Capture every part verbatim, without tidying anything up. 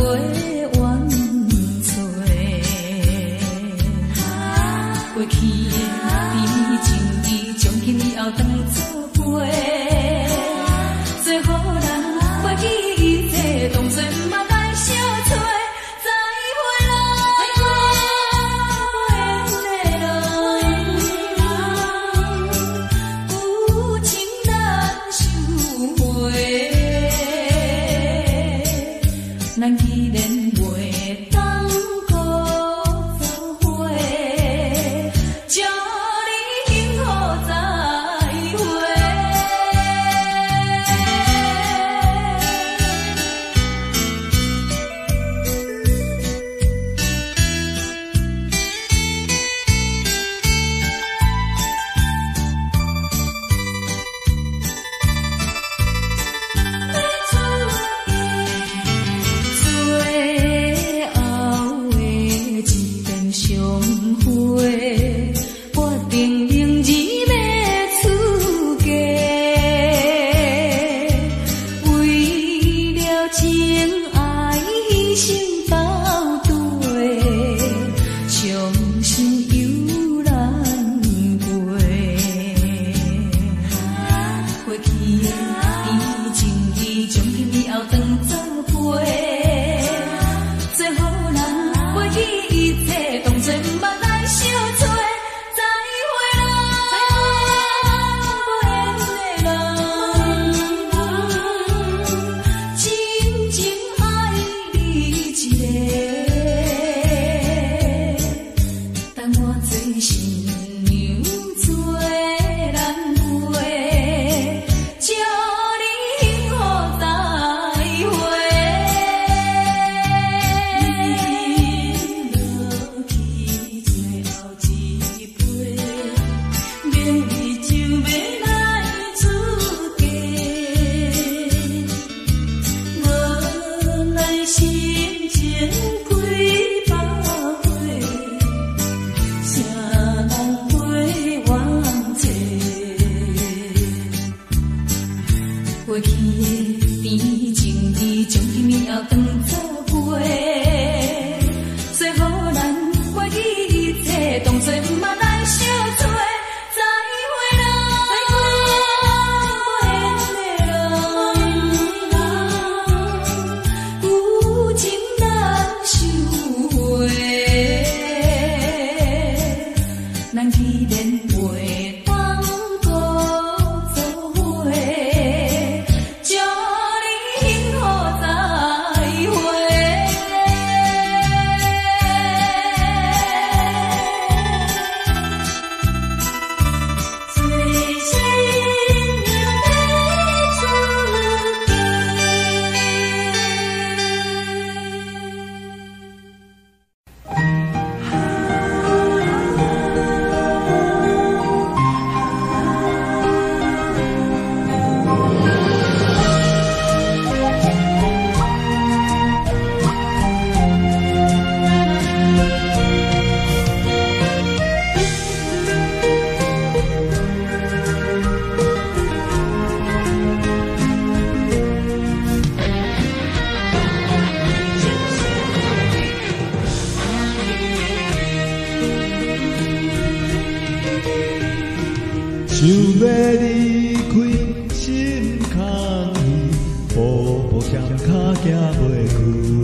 想要离开心空虚，步步险脚行袂开。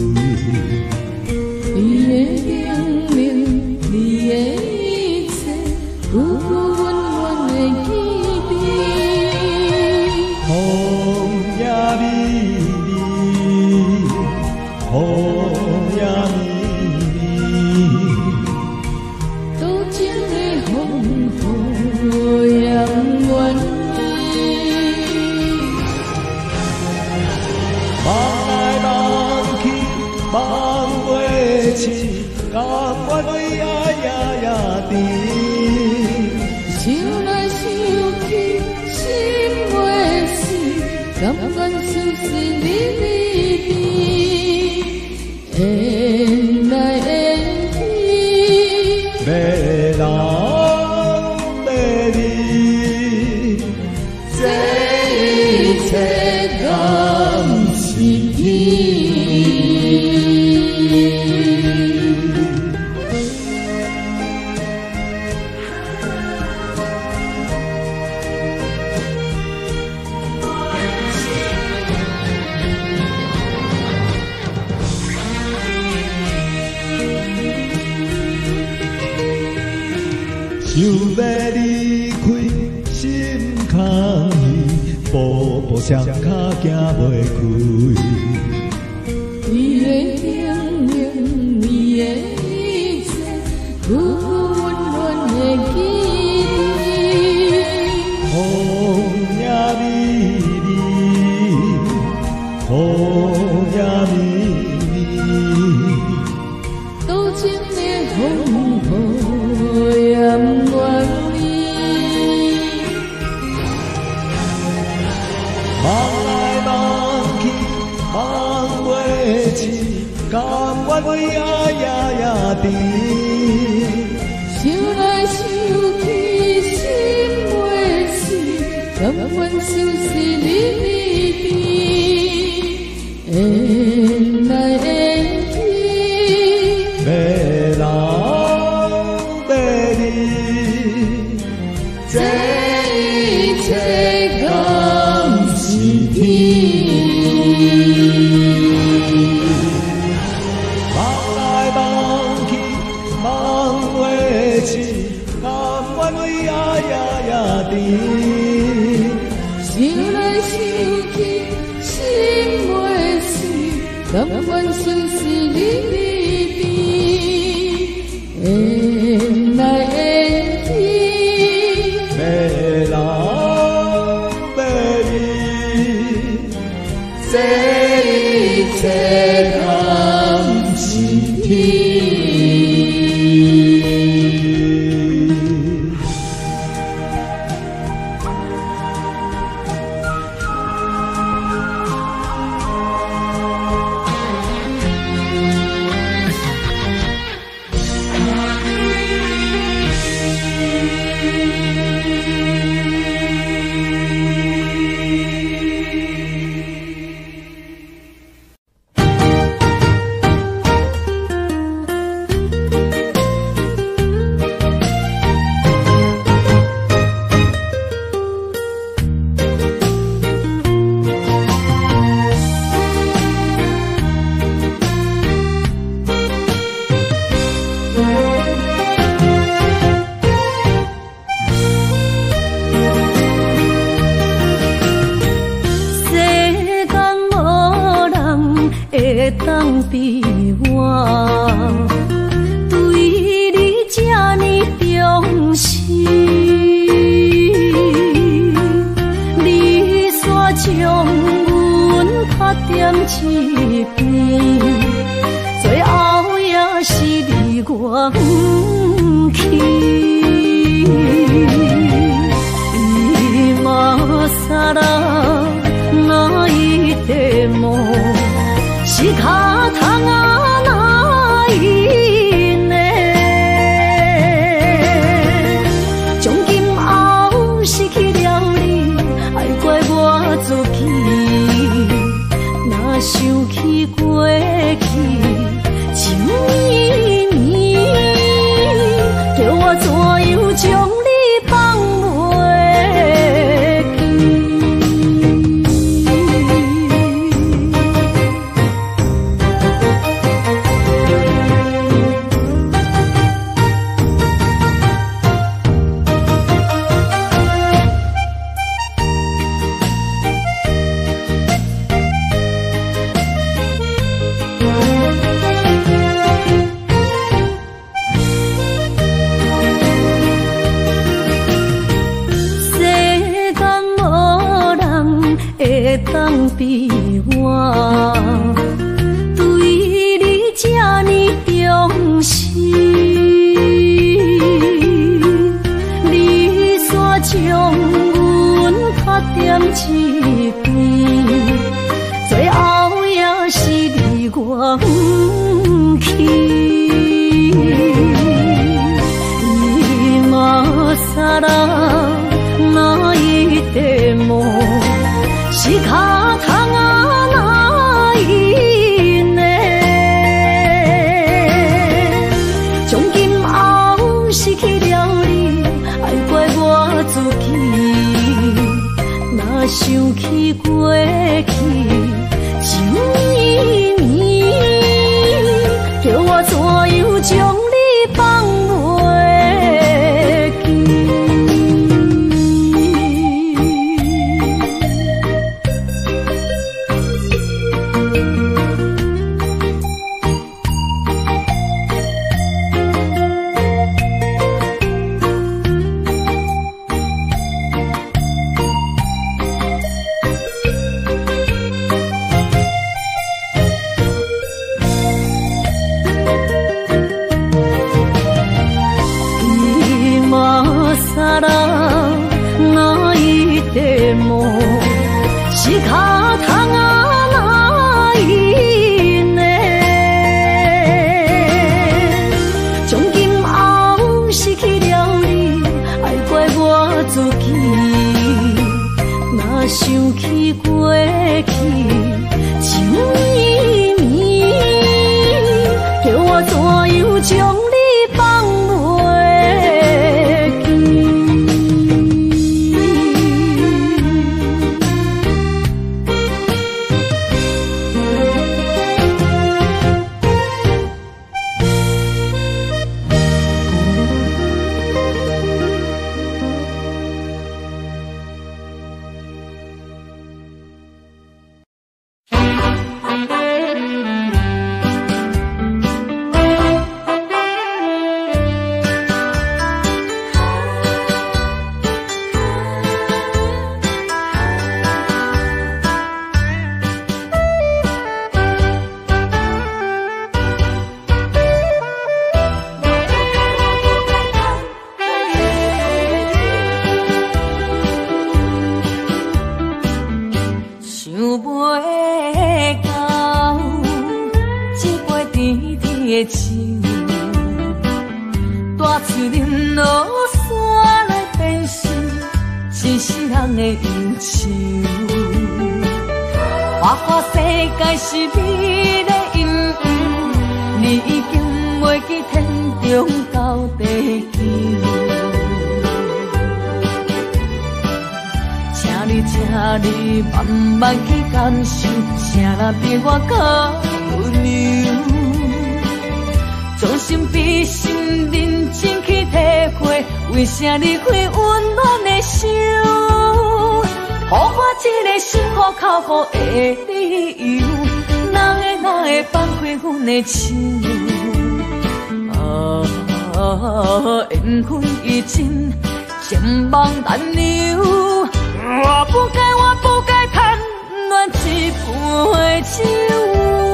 你的命令，你的一切，有我温暖的记忆。 风也美丽，雨也绵绵， 多情的风雨也愿意。 梦来梦去，梦袂醒，甘愿为爱夜夜甜。 想来想去，心袂死，甘愿相信你离别，缘来缘去， 要人要你，这一切甘是天。 想要离开心空虚，步步双脚行袂开。 你的形容，你的一切，久久温暖的记忆。 风也美丽，风也美丽， 多情的风雨也不愿意。 梦来梦去，梦袂醒，甘愿为爱夜夜甜。 想来想去心袂死，甘愿相思日日甜。缘来缘去， 要人要你，这一切甘是天。梦来梦去，梦袂醒，甘愿为爱夜夜甜。 想来想去心袂死，甘愿相思日日甜。缘来缘去， 要人要你，这一切甘是天。 当比我对你这呢重视，你煞将阮拍点一边，最后也是你我不去。伊嘛啥啦，那一点梦。是卡通啊，哪一呢？从今后失去了你，爱怪我自己。若想起过去，情绵绵，叫我怎样将你放袂记？当比我对你这呢重视，你煞将阮拍点一边，最后也是你我不去。伊嘛啥啦，哪一点梦？是卡通啊，哪一呢？从今后失去了你，爱怪我自己。若想起过去，情绵绵，叫我怎样将你放袂记？ 甜甜的酒，带出恁落山来变成一世人的忧愁。花花世界是美的阴影，你已经袂记天中到地球。请你，请你慢慢去感受，谁人比我较温柔？将心比心，认真去体会，为啥离开温暖的手？予我一个心苦口苦的理由，哪会哪会放开阮的手？啊，缘分已尽，情梦难留。我不该，我不该贪恋一杯酒。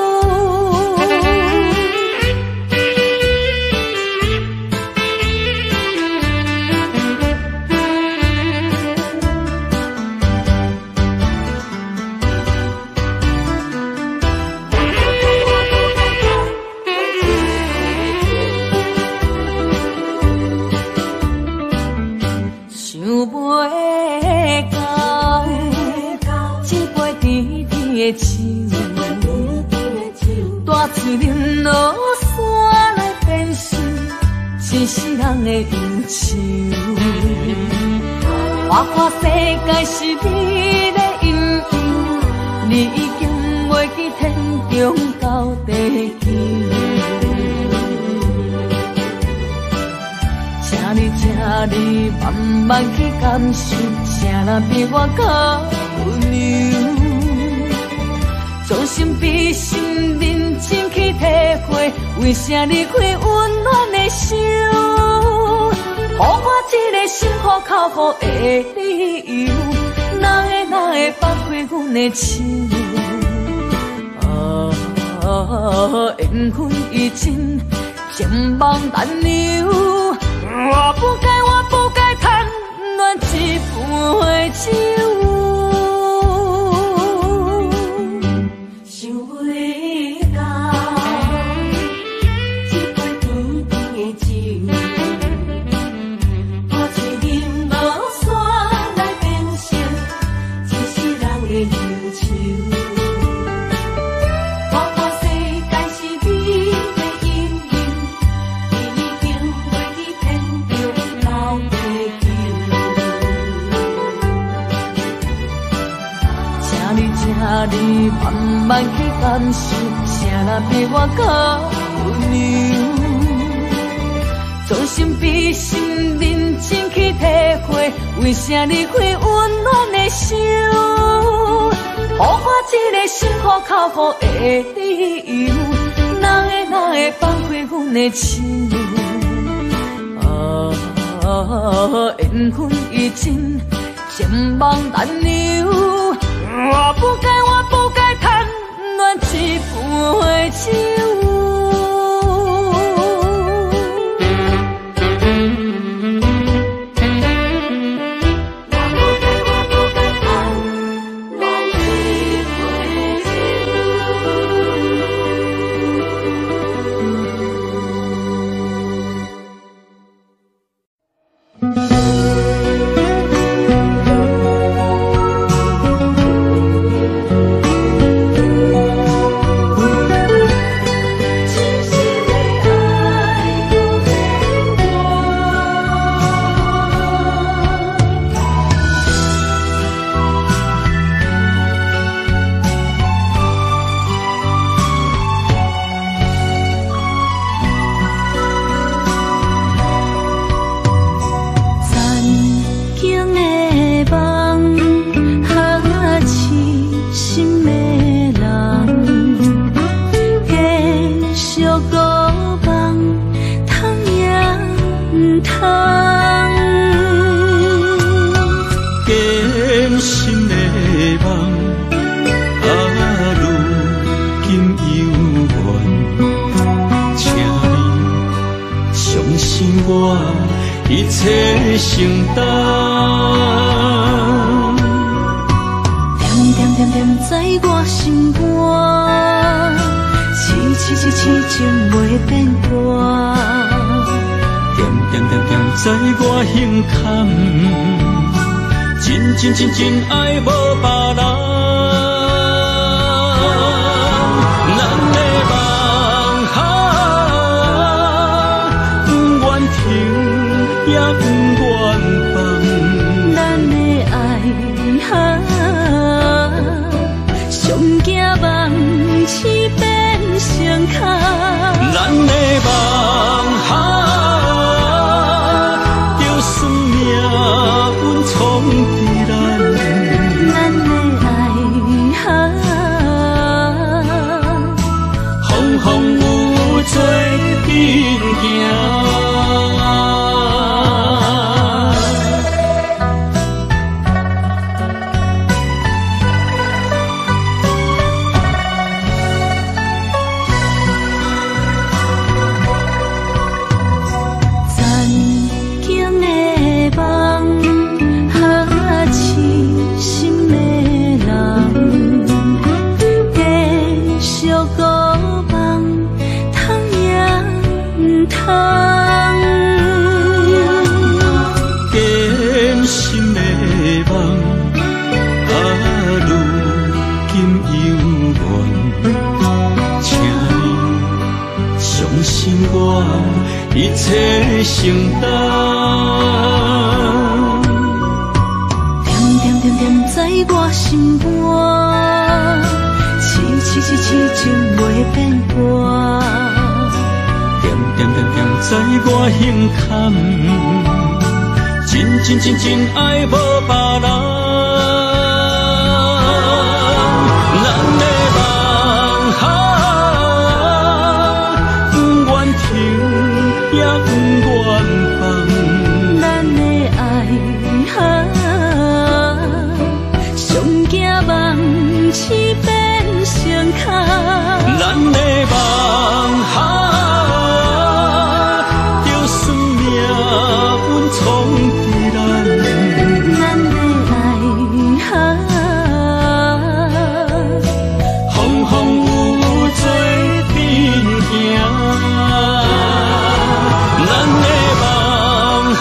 的酒，带出恁落山来变成一世人的忧愁。花花世界是美的阴影，你已经袂记天中到地球。请你，请你慢慢去感受，谁人比我较温柔？将心比心，认真去体会，为啥离开温暖的手？予我一个心苦口苦的理由，哪会哪会放开阮的手？啊，缘分已尽，情梦难留。我不该，我不该贪恋一杯酒。你慢慢去感受，谁人比我较温柔？将心比心，认真去体会，为啥离开温暖的手？予我一个心苦口苦的理由，哪会哪会放开阮的手？啊，缘分已尽，情梦难留。我不该，我不该贪恋一杯酒。一切承担，甜甜甜甜在我心肝，痴痴痴痴痴情袂变卦， 点点点点在我胸坎，真真真真爱无别人。咱的梦哈，不愿停也不愿放， 咱的爱哈，上惊梦痴变成空。 咱的梦哈，就算命运冲伫咱， 咱的爱哈， 风风雨雨做阵行。一切承担， 点点点点在我心肝，痴痴痴痴情袂变卦， 点点点点在我胸坎，真真真真爱无别人。咱的梦哈，不愿停也不愿放， 咱的爱哈，上惊梦痴变成空。 咱的梦哈，就算命运冲伫咱， 咱的爱哈， 风风雨雨做阵行。咱的梦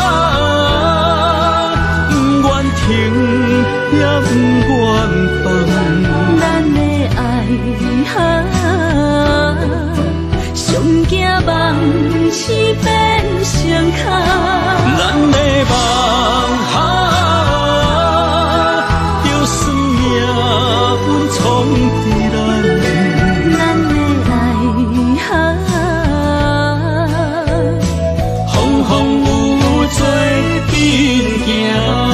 哈，不愿停也不愿放， 咱的爱哈，上惊梦痴变成空。 咱的梦哈，就算命运冲伫咱， 咱的爱哈， 风风雨雨做阵行。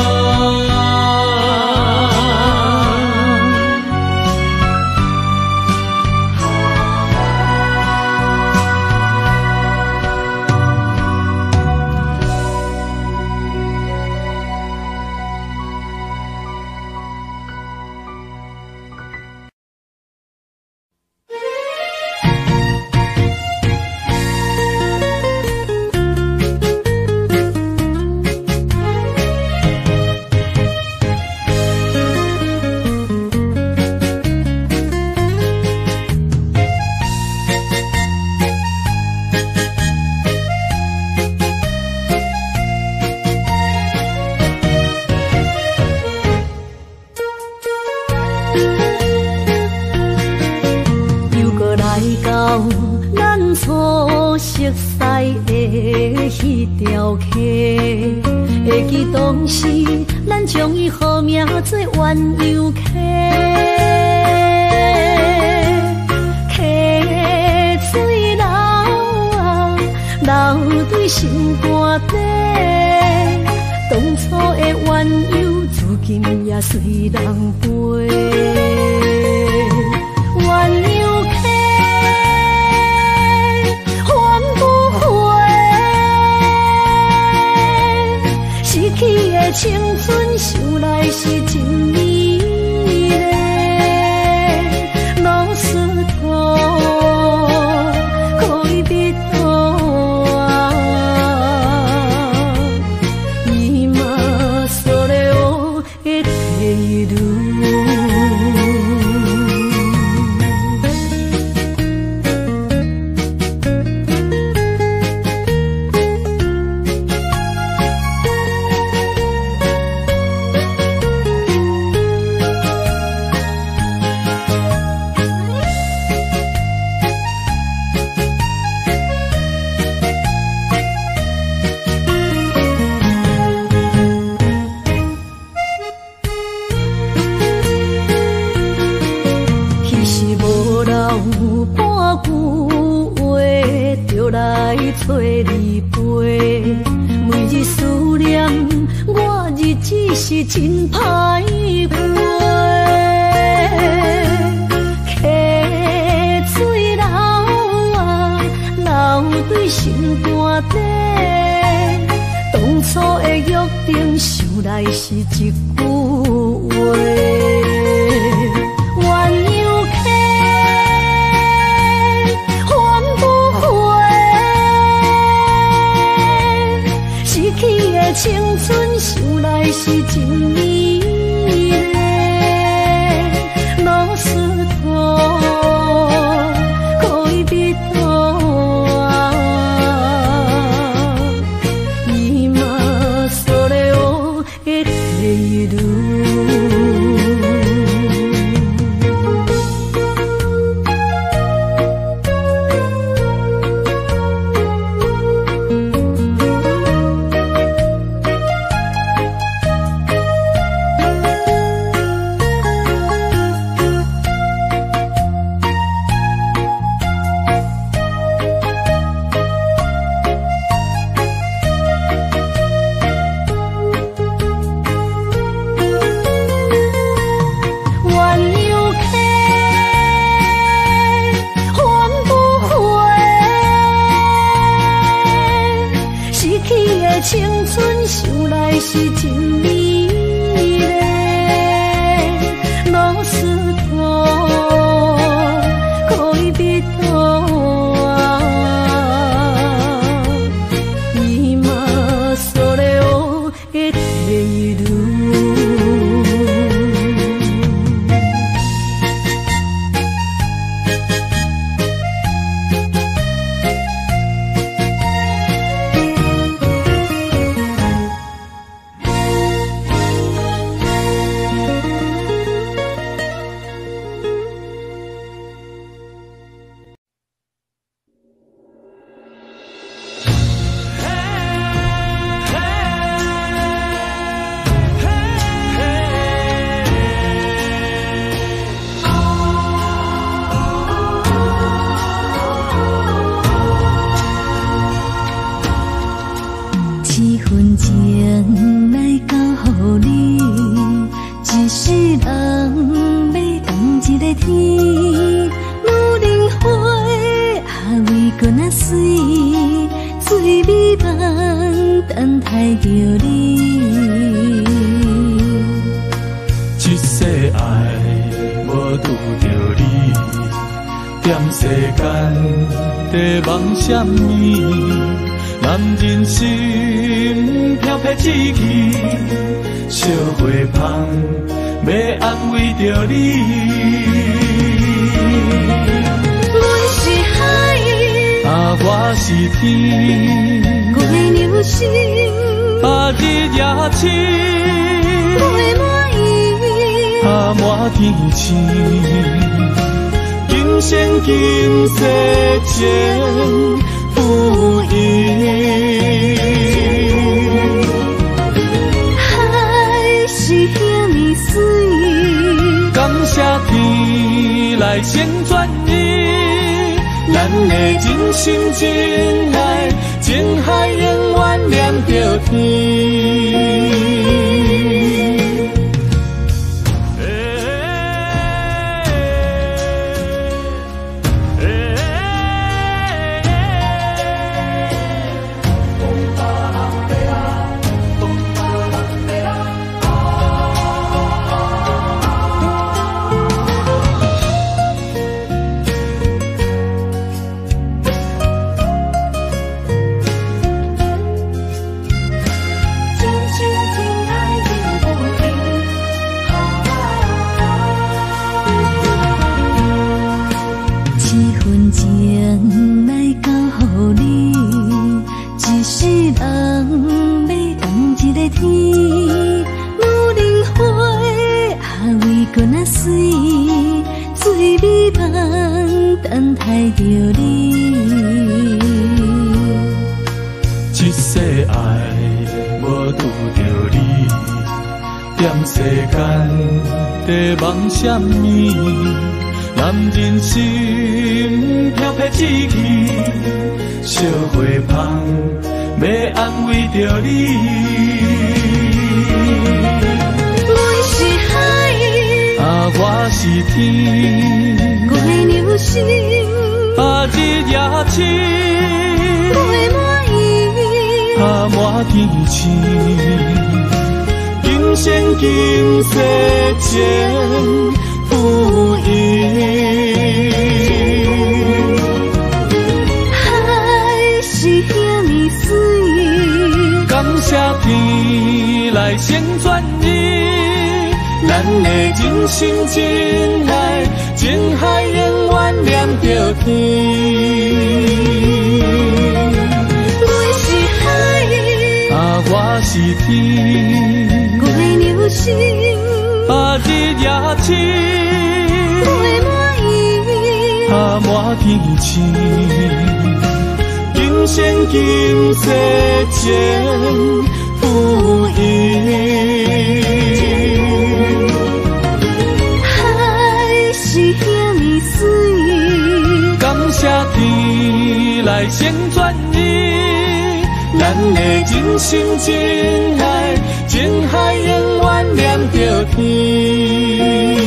会记当时，咱将伊好名做鸳鸯溪，溪水流啊，流对心肝底。当初的鸳鸯，至今也随人陪。鸳鸯溪。青春想来是真美丽，老师徒可以得到啊，今所有的地路。 找你陪，每日思念，我日子是真歹过。溪水流啊，流对心肝底，当初的约定，想来是一句话。青春想来是真美丽，老师徒可以比多啊，伊嘛所了我的地路。青春想来是真美丽，老师徒可以比多啊，伊嘛所了我的地路。 什么？男人心飘撇志气，小花香要安慰着你。 阮是海， 啊我是天， 我的流星， 啊日也深， 我的满意， 啊满天星。今生今世情不移， 海是遐尼水， 感谢天来成全伊，咱的真心真爱，情海永远连着天。梦什么？男人心飘撇志气， 小花香要安慰着你。 阮是海， 啊，我是天， 我的流星， 啊，日夜星， 我满意， 啊，满天星。今生今世前不移。 海是遐尼水， 感谢天来成全你，咱的真心真爱，情海永远念着天。 阮是海， 啊，我是天， 我的流星， 啊，日夜星， 我满意， 啊，满天星。今生今世前不移。 海是遐尼水， 感谢天来成全你，咱的真心真爱，情海永远念着天。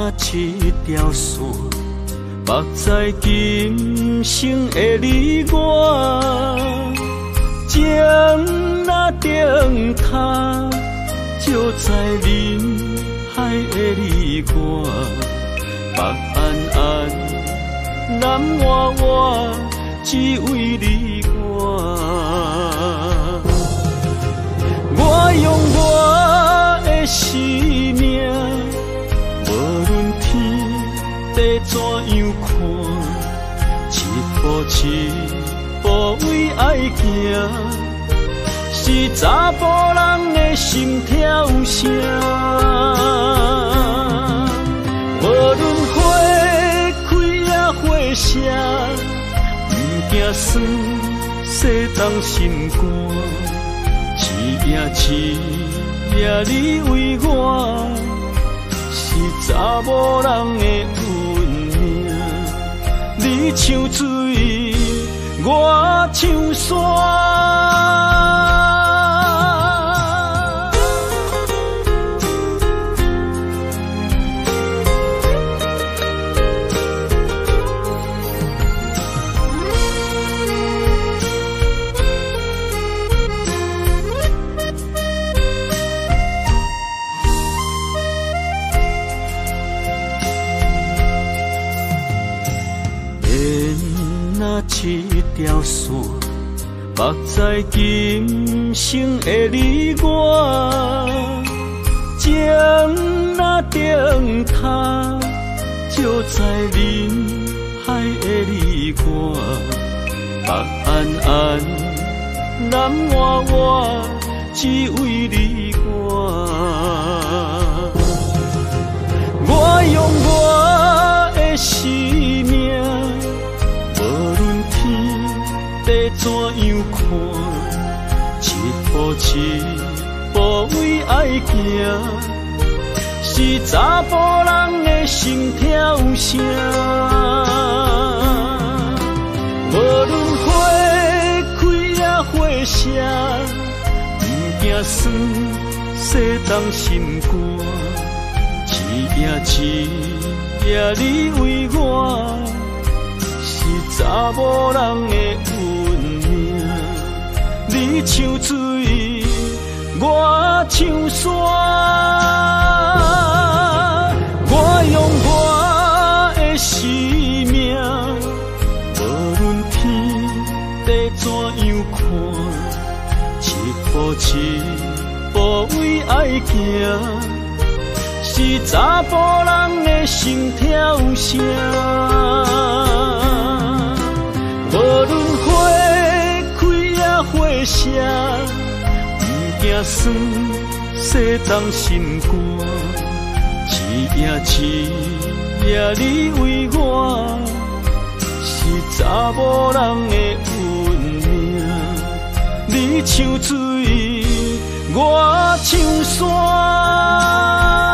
那一条线，目在今生的你我，情若灯塔，照在人海的你我，北安安，南弯弯，只为你我。我用我的生命，无论天地怎样看，一步一步为爱行，是查甫人的心跳声。无论花开也花谢，不惊酸世当心肝。一夜一夜你为我，是查某人的运命。你像水，我像山。一条线，目在今生的你我，情若灯塔，照在人海的你我，北安安，南弯弯，只为你我。我用我的生命，无论地怎样看，一步一步为爱行，是查甫人的心跳声。无论花开也花谢，不惊酸世当心肝。一夜一夜你为我，是查某人的运命。你像水，我像山。我用我的生命，无论天地怎样看，一步一步为爱行，是查甫人的心跳声。无论花开也花谢，不惊酸世当心肝。一夜一夜你为我，是查某人的运命。你像水，我像山。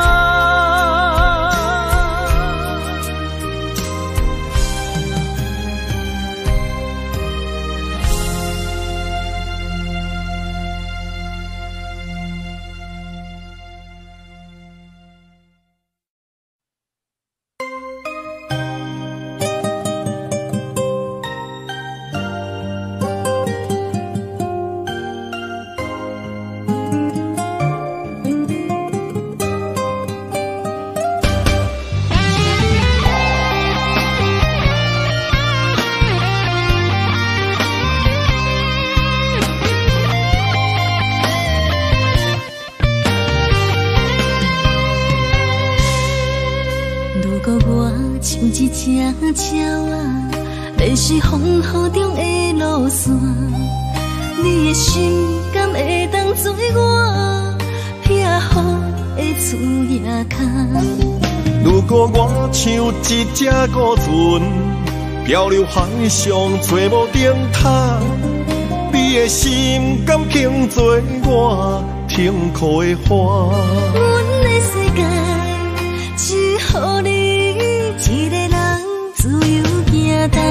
一只鸟啊，迷失风雨中的路线，你的心敢会当做我撇予的厝野脚？ 如果我像一只孤船，漂流海上找无灯塔，你的心敢肯做我停靠的花？ 阮的世界只予你一个人自由行踏。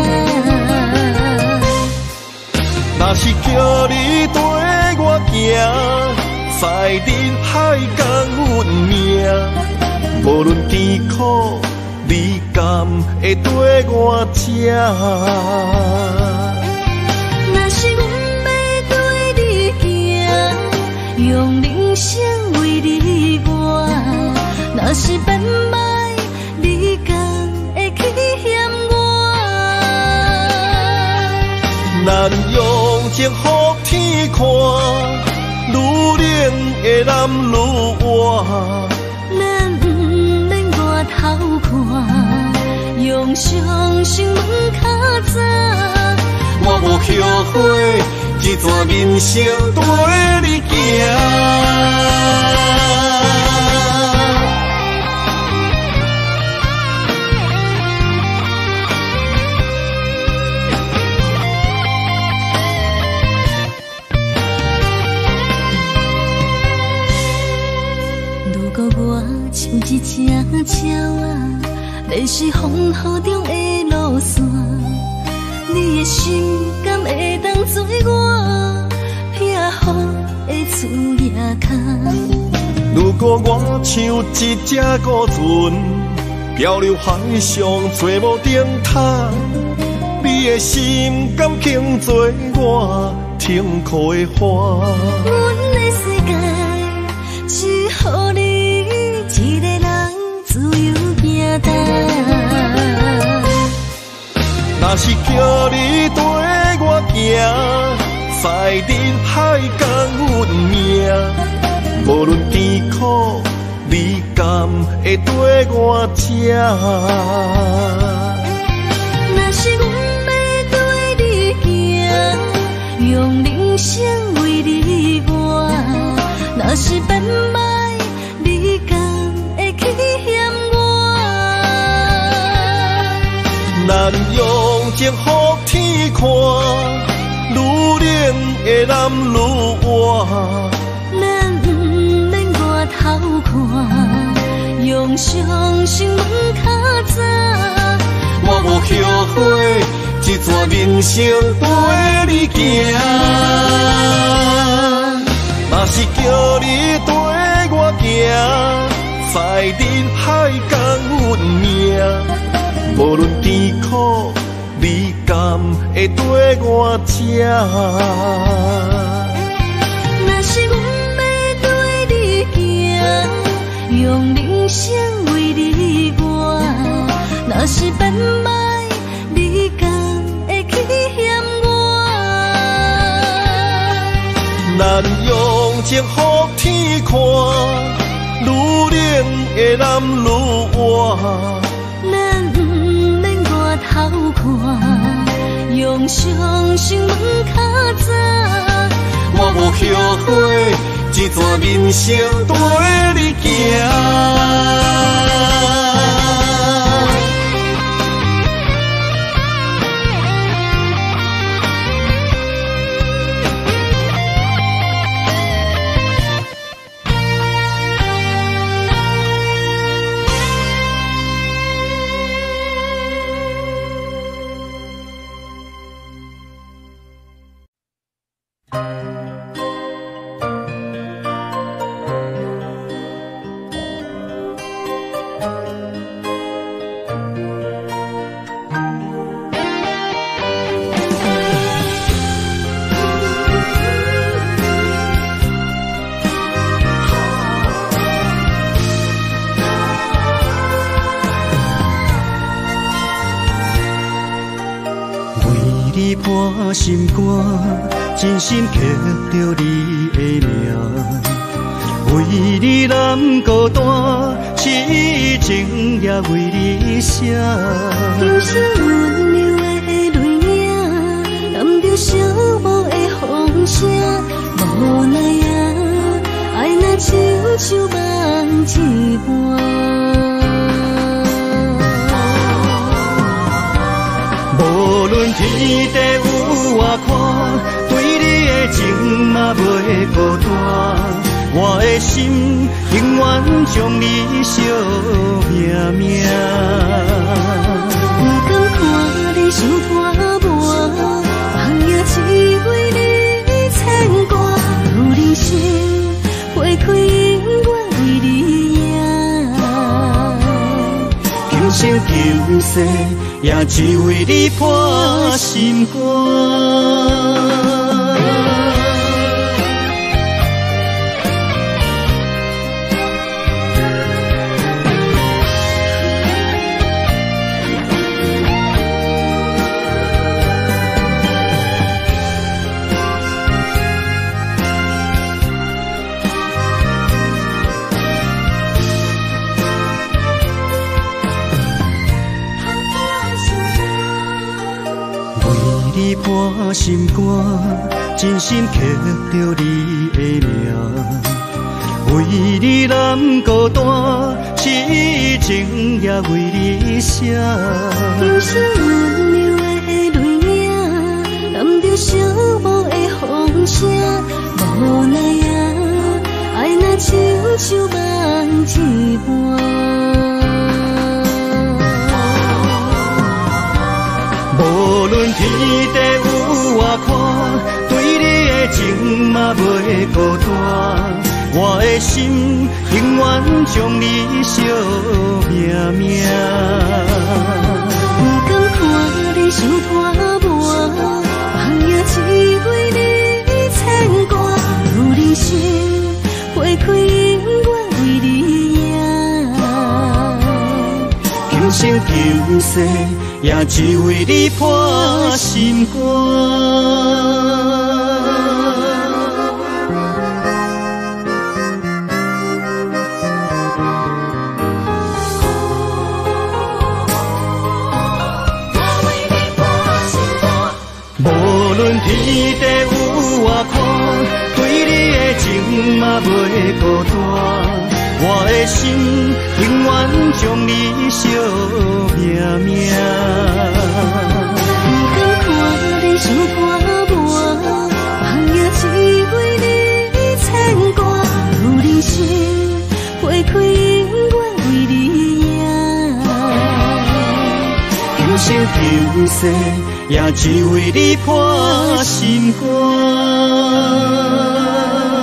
若是叫你跟我行， 在人海共运命，无论甜苦，你甘会跟我吃？ 若是阮要对你行，用人生为你活；若是变歹，你甘会去嫌我？ 咱用情予天看，愈冷的男愈活。 咱不免外头看，用伤心问较早。 我无后悔，一段人生跟你行。 如果我像一只鸟仔，迷失风雨中的路线，你的心敢会当做我避雨的厝野脚？ 如果我像一只孤船，漂流海上做无顶塔，你的心敢肯做我停靠的花？ 阮的世界只予你一个人自由行动。 若是叫你跟我行，在人海共运命，无论甜苦，你甘会跟我吃？ 若是阮要对你行，用人生为你活；若是变歹，你甘会去嫌我？ 咱用情予天看，愈冷的男愈活。 咱不免外头看，用伤心问较早。 我无后悔，一段人生跟你行。若是叫你跟我行，在人海共运命，无论甜苦，你甘会跟我吃？ 若是阮要对你行，用人生为你活；若是变歹，你甘会去嫌我？ 咱用情予天看，愈冷的男愈活。 咱不免外头看，用伤心问较早。 我无后悔，一段人生跟你行。 伴心肝，真心刻着你的名，为你难孤单，痴情也为你写。 忧伤温柔的泪影，含着寂寞的风声，无奈啊，爱若亲像梦一半。 无论天地有外宽，对你的情嘛袂孤单。我的心永远将你惜命命。 不敢看你受拖磨，梦也只为你牵挂。有人生，我今生今世也只为你破心肝。破心肝，真心刻着你的名，为你难孤单，痴情也为你写。 忧伤温柔的泪影，含着寂寞的风声，无奈啊，爱若亲像梦一般。 无论天地有外宽，对你的情嘛袂孤单。我的心永远将你惜命命。 不敢看你伤拖磨，梦也只为你牵挂。有人生花开永远为你赢， 今生今世也只为你破心肝。无论天地有外宽，对你的情嘛袂孤单。我的心永远将你惜命命。 不敢看你伤拖磨，梦也只为你牵挂。有人生花开永远为你赢， 今生今世也只为你破心肝。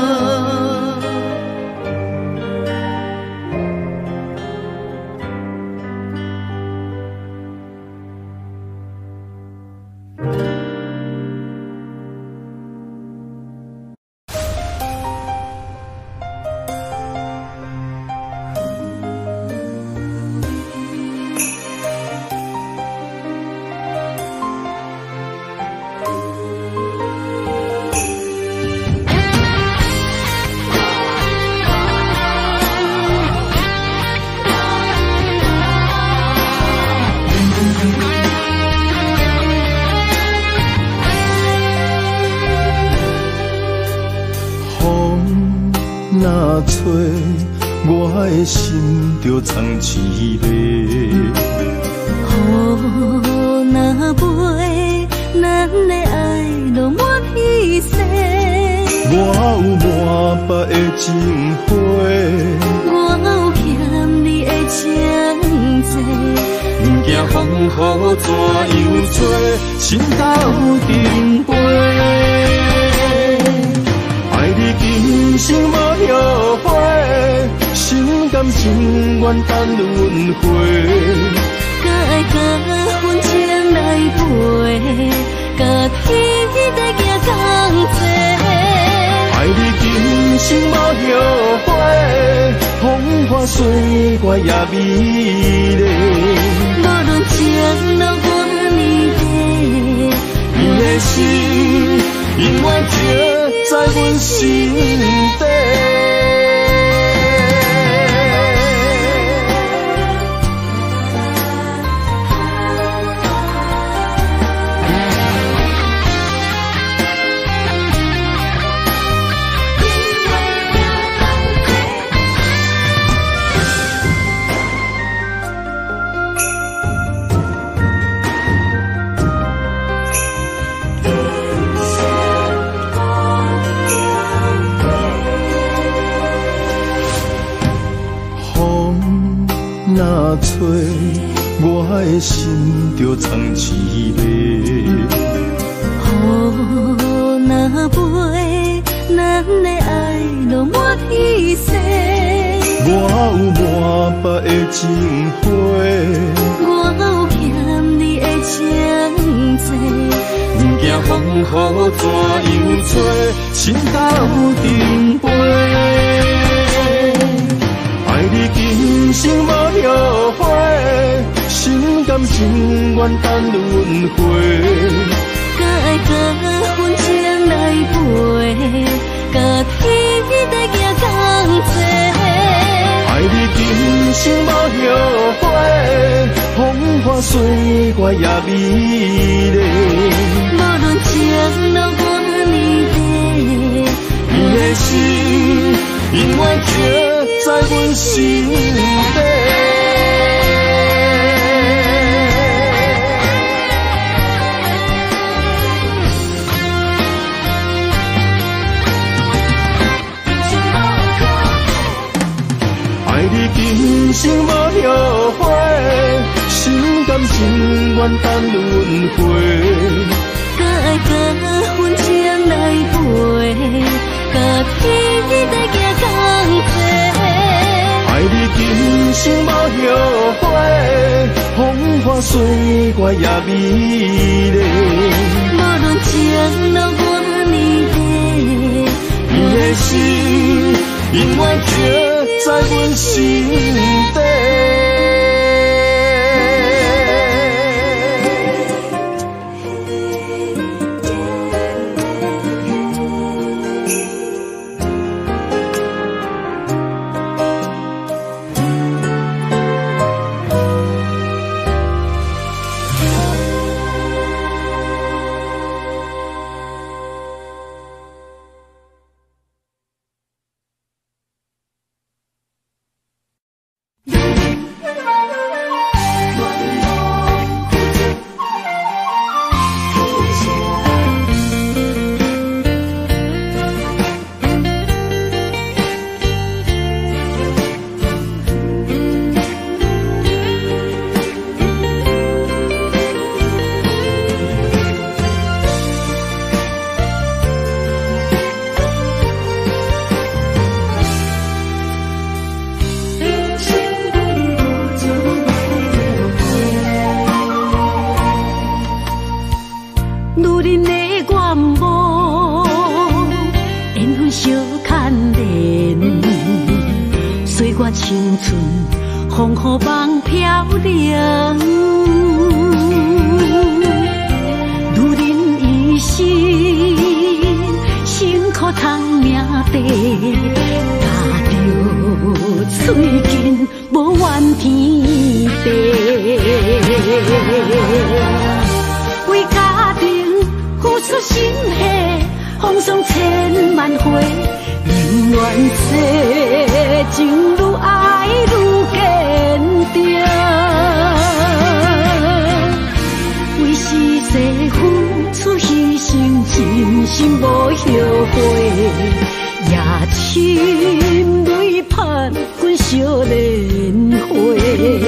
若吹，我的心就藏一个。 雨若飞，咱的爱落满天星。 我有满腹的情花， 我有欠你的情债。 不惊风雨怎样做，心斗阵飞。爱你今生无后悔，心甘情愿等轮回。 甲爱甲阮情来陪，甲天在行同齐。 爱你今生无后悔，风花雪月也美丽。 无论情路偌呢短， 你的心永远刻在阮心底。 若吹，我的心就藏一个。 雨若飞，咱的爱落满天星。 我有满腹的情花， 我有欠你的情债， 不惊风雨怎样吹，心斗阵飞。爱你今生无后悔，心甘情愿等轮回。 甲爱甲阮情来陪，甲天在行同齐。 爱你今生无后悔，风花雪月也美丽。 无论情路偌呢短， 你的心永远刻在阮心底。爱你今生无后悔，心甘情愿等轮回。 甲爱甲阮情来陪，甲天在行同齐。 爱你今生无后悔，风花雪月也美丽。 无论情路偌呢短， 你的心永远刻在阮心底。 青春风雨梦飘零，女人一生辛苦赚命地，踏着嘴筋无怨天地，为家庭付出心血，风霜千万回。宁愿世情愈爱愈坚定，为是世付出牺牲，真心无后悔，也深泪盼阮少年花。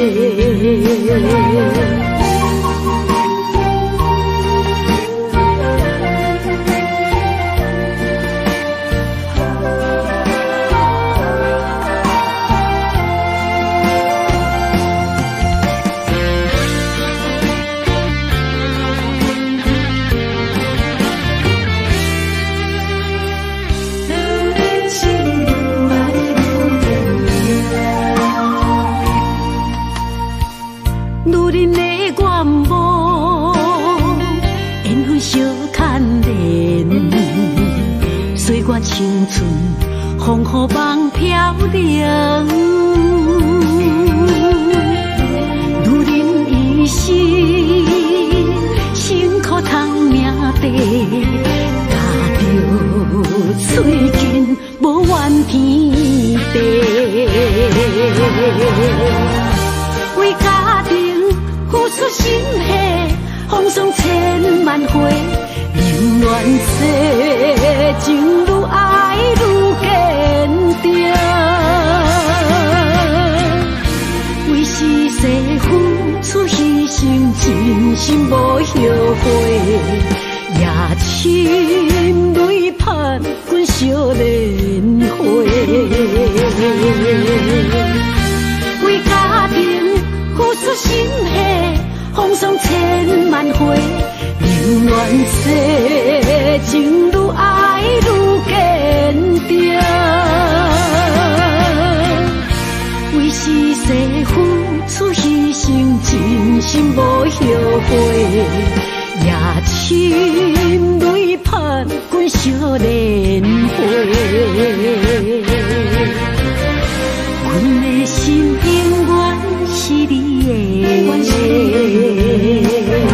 青春风雨梦飘零，女人一生辛苦赚命地，踏着嘴筋无怨天地，为家庭付出心血，风霜千万回。宁愿世情愈爱愈坚定，为是世付出牺牲，真心无后悔， 夜深泪盼阮少年花，为家庭付出心血，风霜千万回，宁愿世情愈爱愈坚定，为是世付出牺牲，真心无后悔。夜深泪盼阮少年花，阮的心永远是你的。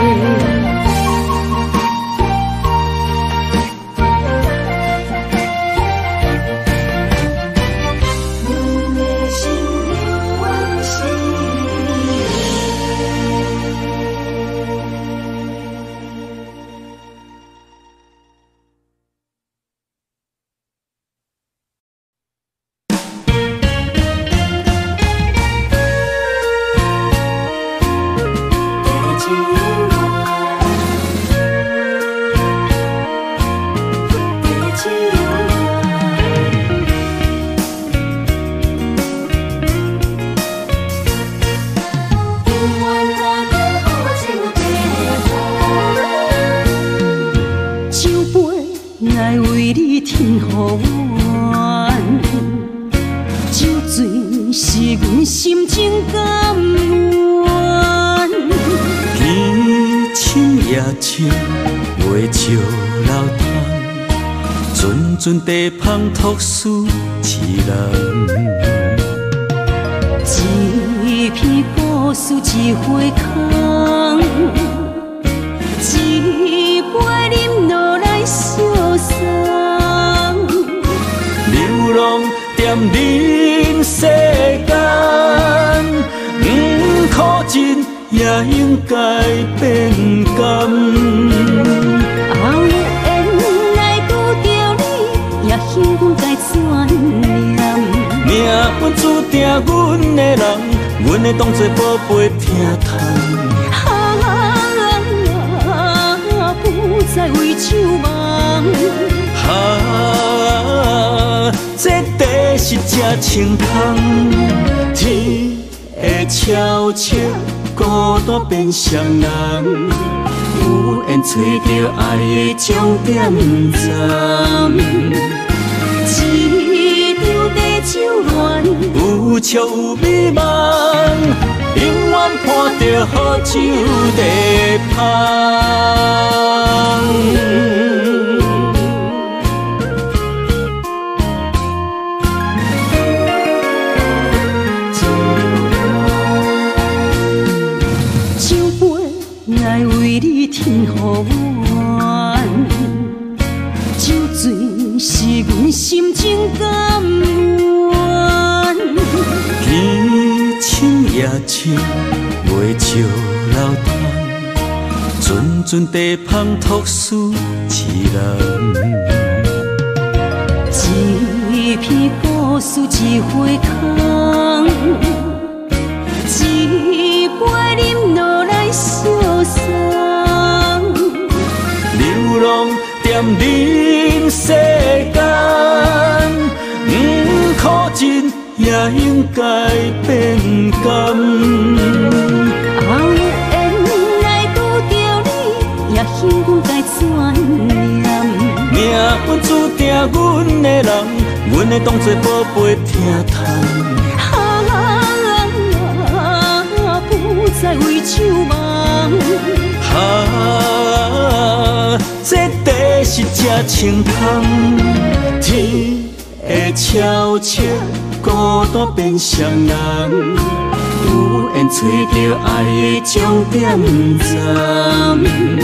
阵地芳托书痴人， 一篇故事一回空，一杯饮落来相送。 流浪踮人世间，不可真也应该变甘。幸运该转念，命运注定阮的人，阮会当作宝贝疼痛。 啊，不再为手忙。 啊，这地是真清风，天会悄悄孤单变双人，有缘找到爱的终点站。一张地酒暖，有笑有美梦，永远伴着好酒地香。 酒杯爱为你添予阮，酒醉。是阮心情甘愿， 天深夜深，袂笑流淌，阵阵地芳托书痴人。 一篇故事一回空，一杯饮落来相送。 流浪踮人世间，不可真也应该变甘。 后缘来拄着你，也幸运该转念。 命运注定阮的人，阮会当作宝贝疼痛。 啊，不再为手忙。 啊，这地是真清风，天会悄悄孤单变双人，有缘找到爱的终点站。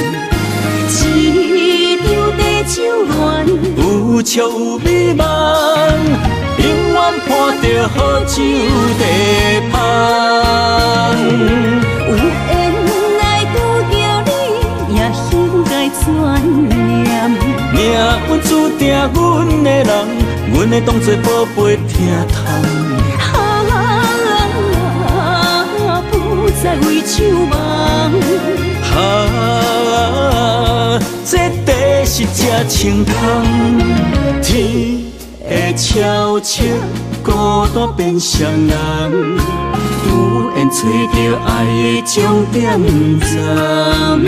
一张地酒暖， 有笑有美梦，永远伴着好酒地香。 有缘来拄着你，也应该转念。 命运注定阮的人，阮会当作宝贝疼痛。 啊，不再为手忙。 啊，这地是这清芳，天会悄悄孤单变双人，突然找到爱的终点站。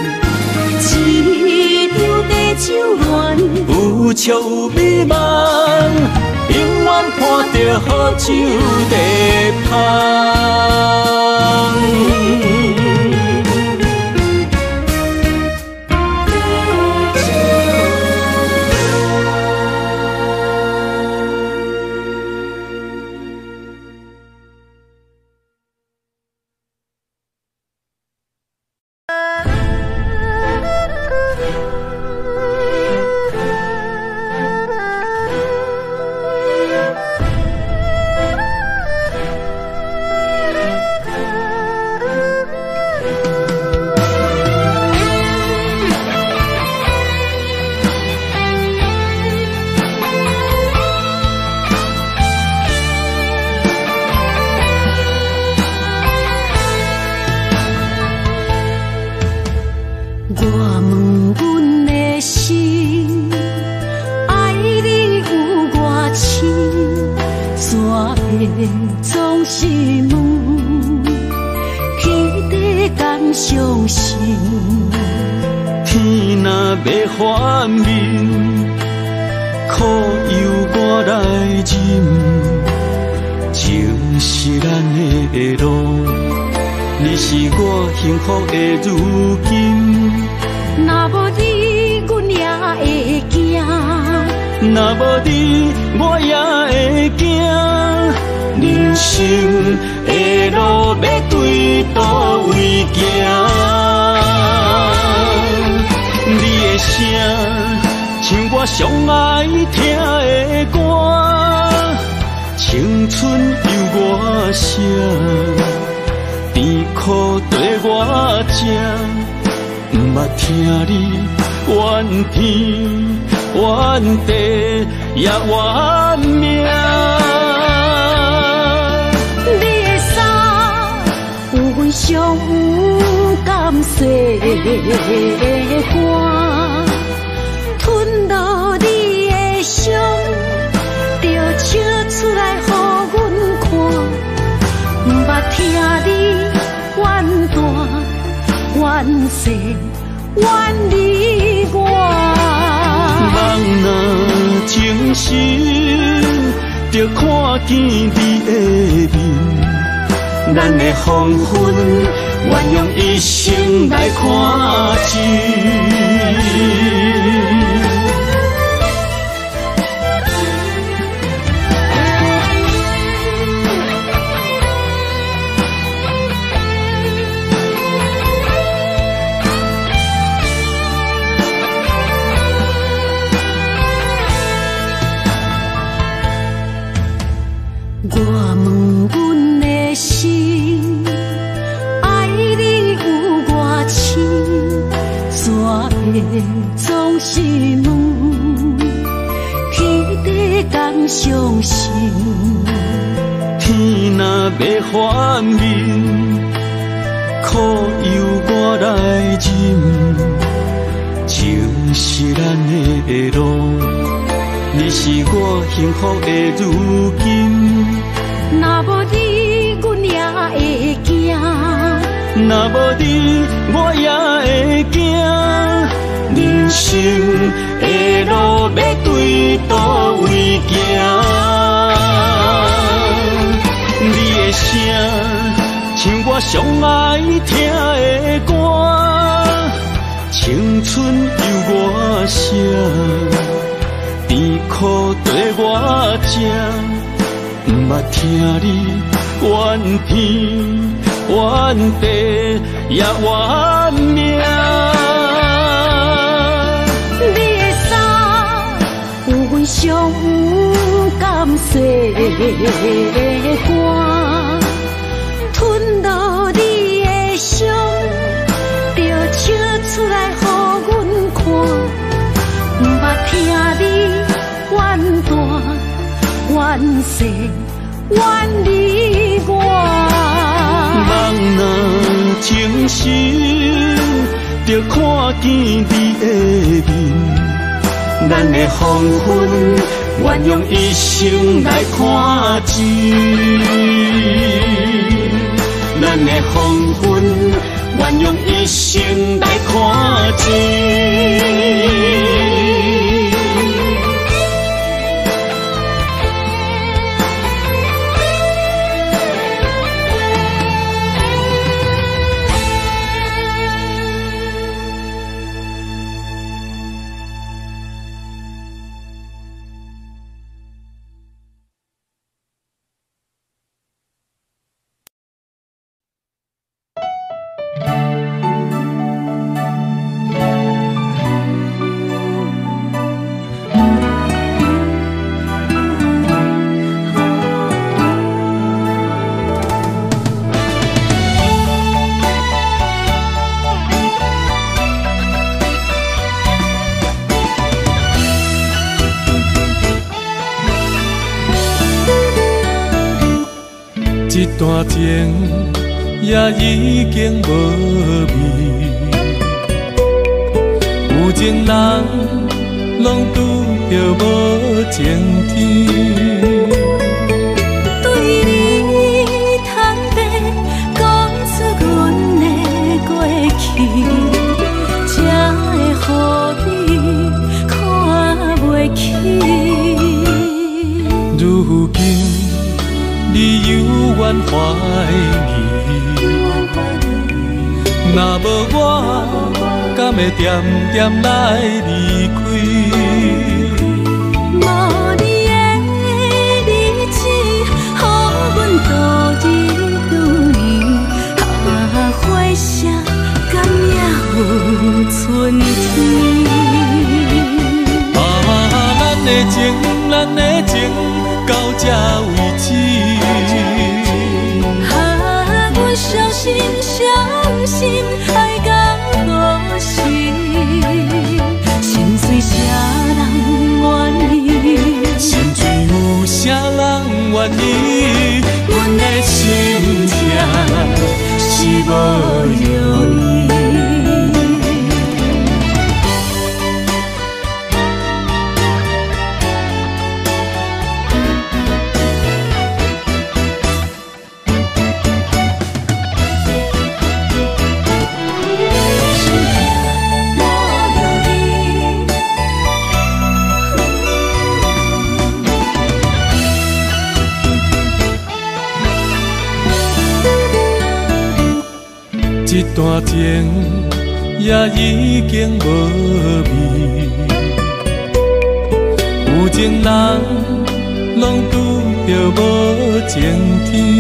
一场地酒恋，有笑有美梦，永远伴着好酒地香。 总是问，彼地敢相信？ 天若要反面，苦由我来忍。情是咱的路，你是我幸福的如今。 若无你，阮也会惊； 若无你，我也会惊。人生的路要对倒位行？你的声像我上爱听的歌，青春由我写，甜苦对我吃，不捌听你怨天怨地也怨命。 上有甘雪的歌，吞落你的伤，就笑出来予阮看。不捌听你怨大怨小怨离我。 人若情深，就看见你的面。咱的黄昏，愿用一生来看尽。 我问阮的心，爱你有偌深，怎会总是问，彼地敢相信？ 天若要反面，苦由我来忍。情是咱的路，你是我幸福的如今。 若无你，阮也会惊； 若无你，我也会惊。人生的路要对倒位行？你的声像我上爱听的歌，青春由我写，甜苦对我吃。不捌听你怨天怨地也怨命。 你的衫有阮上有甘雪的歌，吞落你的伤，就笑出来予阮看。不捌听你怨大怨小怨离我。 人若情深， 着看见你的面，咱的黄昏愿用一生来看尽，咱的黄昏愿用一生来看尽。 一段情也已经无味，有情人拢拄着无情天。 对你坦白讲出阮的过去，才会予你看袂起。 如今你犹原怀疑，若无我，敢会点点来离开？ 无你的日子，予阮度日如年，啊，花谢敢也有春天？ 啊，咱的情，咱的情，到这为止。 啊，阮相信，相信爱到何时？心碎啥人愿意？ 心碎有啥人愿意？阮的心痛是无容易。一段情也已经无味，有情人拢拄着无情天。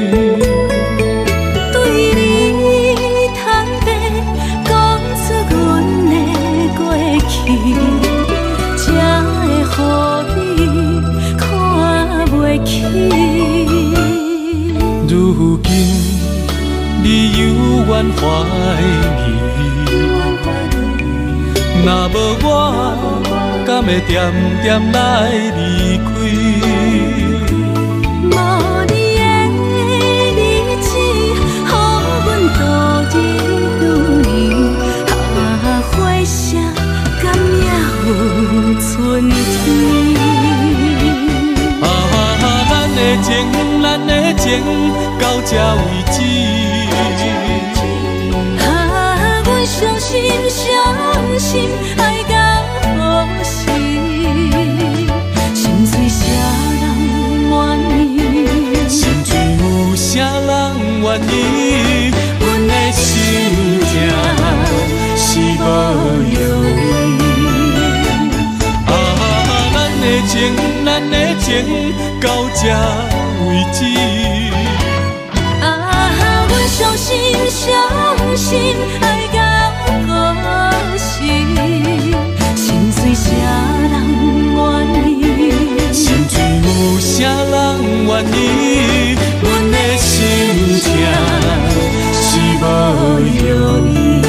对你坦白讲出阮的过去，才会予你看袂起。 如今你犹原怀疑，若无我，敢会点点来离开？ 无你的日子，予阮度日如年，啊，花谢敢也有春天？ 啊，咱的情，咱的情，到这为止。 啊，阮相信，相信爱到何时？心碎啥人愿意？ 心碎有啥人愿意？阮的心痛是无容易。啊，咱的情，咱的情，到这为止。 相信，相信爱到何时？心碎啥人愿意？ 心碎有啥人愿意？阮的心痛是无容易。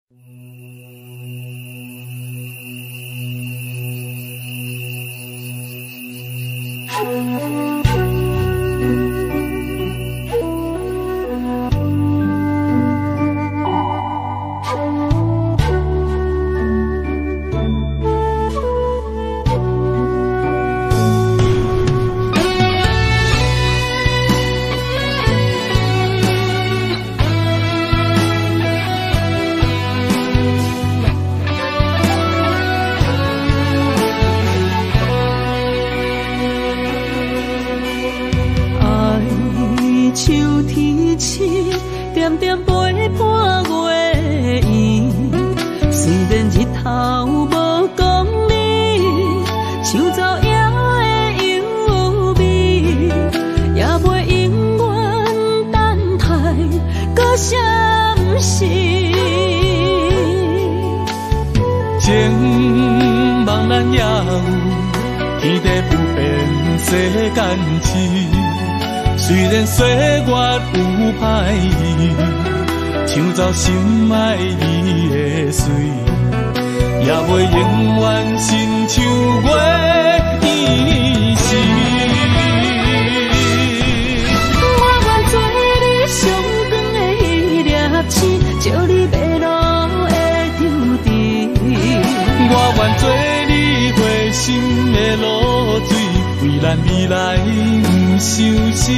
心爱你的水，也袂永远亲像月依时。 我愿做你上长的迄粒星，照你迷路的丢滴。 我愿做你回心的露水，为咱未来不伤心。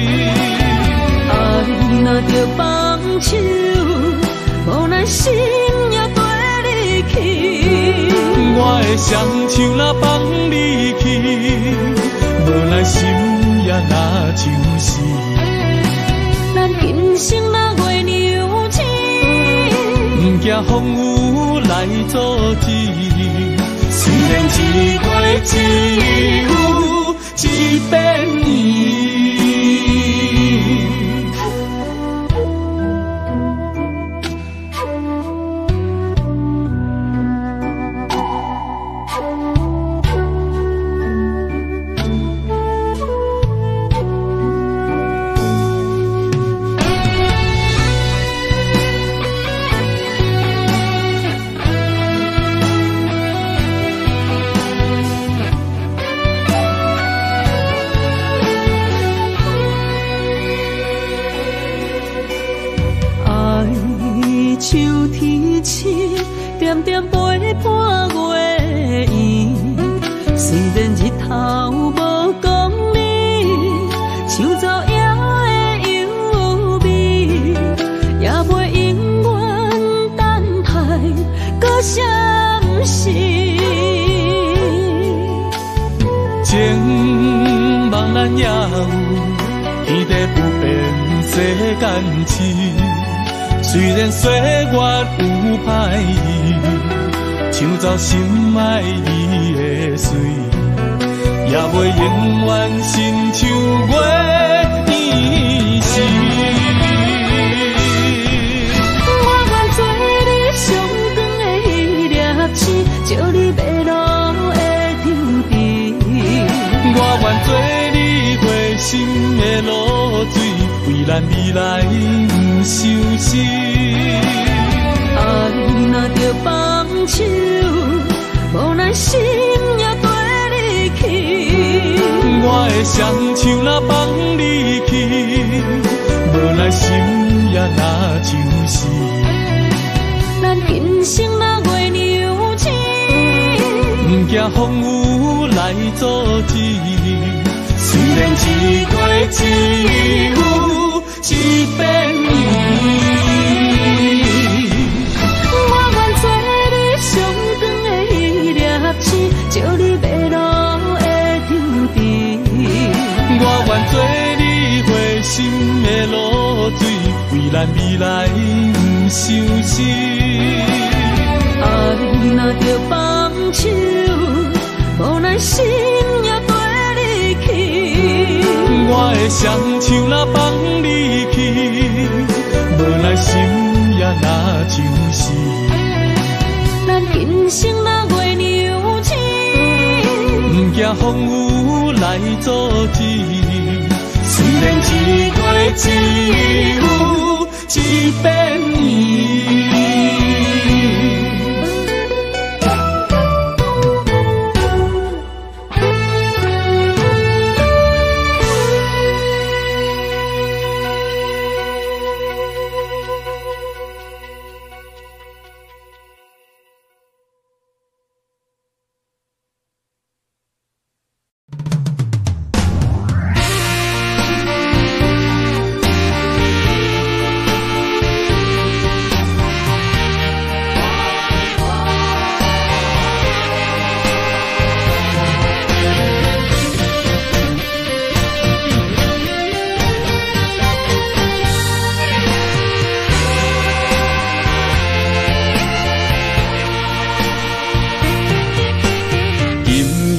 爱若着放手。无奈心也跟你去， 我的双手若放你去，无奈心也若像是。 咱今生若月娘子， 不惊风雨来阻止。虽然一月只有一百年。 点点陪伴月圆，虽然日头无讲你，像走夜的幽味，也袂永远等待搁闪逝。 情茫然也有天地不变世间事。虽然岁月有歹意，抢走心爱你的水，也袂永远亲像月依时。 我愿做你上长的迄粒星，照你迷路的丢滴。 我愿做你回心的露水，为咱未来不伤心。 爱若着放手，无奈心也跟你去。 我的双手若放你去，无奈心也若像是。 咱今生若月娘子， 不惊风雨来阻止。虽然一月只有一百年。 照你迷路的丢滴， 我愿做你回心的露水，为咱未来不伤心。 爱若着放手，无奈心也跟你去。 我的双手若放你去，无奈心也若像是。 咱今生若月娘子， 不惊风雨来阻止。虽然一月只有一百年。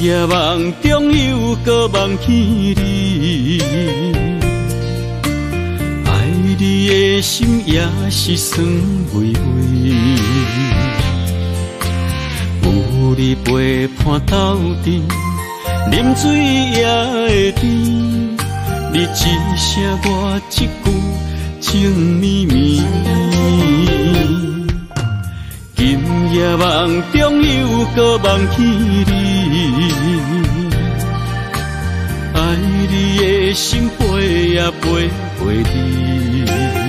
夜梦中又搁梦起你，爱你的心也是酸微微。有你陪伴斗阵，啉水也会甜。你一声我一句，情绵绵。今夜梦中又搁梦起你，爱你的心陪呀陪陪你，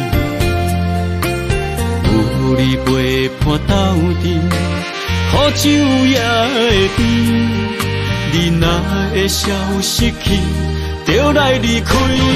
有你陪伴斗阵，苦酒也会甜。你若会消失去，就来离开。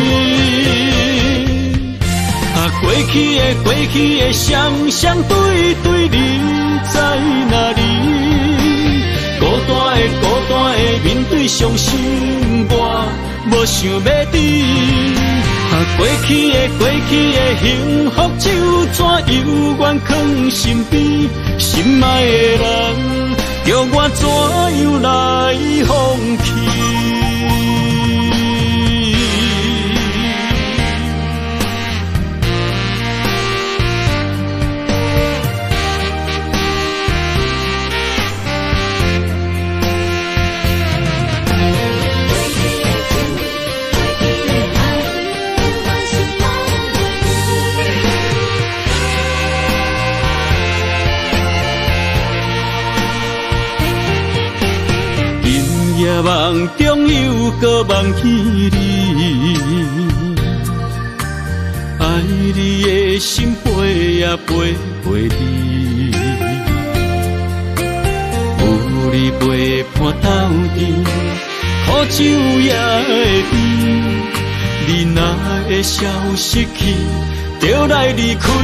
啊，过去的过去的双双对对，你在哪里？孤单的孤单的面对伤心，我无想要知。啊，过去的过去的幸福就怎犹原藏心边？心爱的人，叫我怎样来放弃？夜梦中又搁梦起你，爱你的心陪呀陪陪你，有你陪伴斗阵，苦酒也会甜。你若会消失去，就来离开。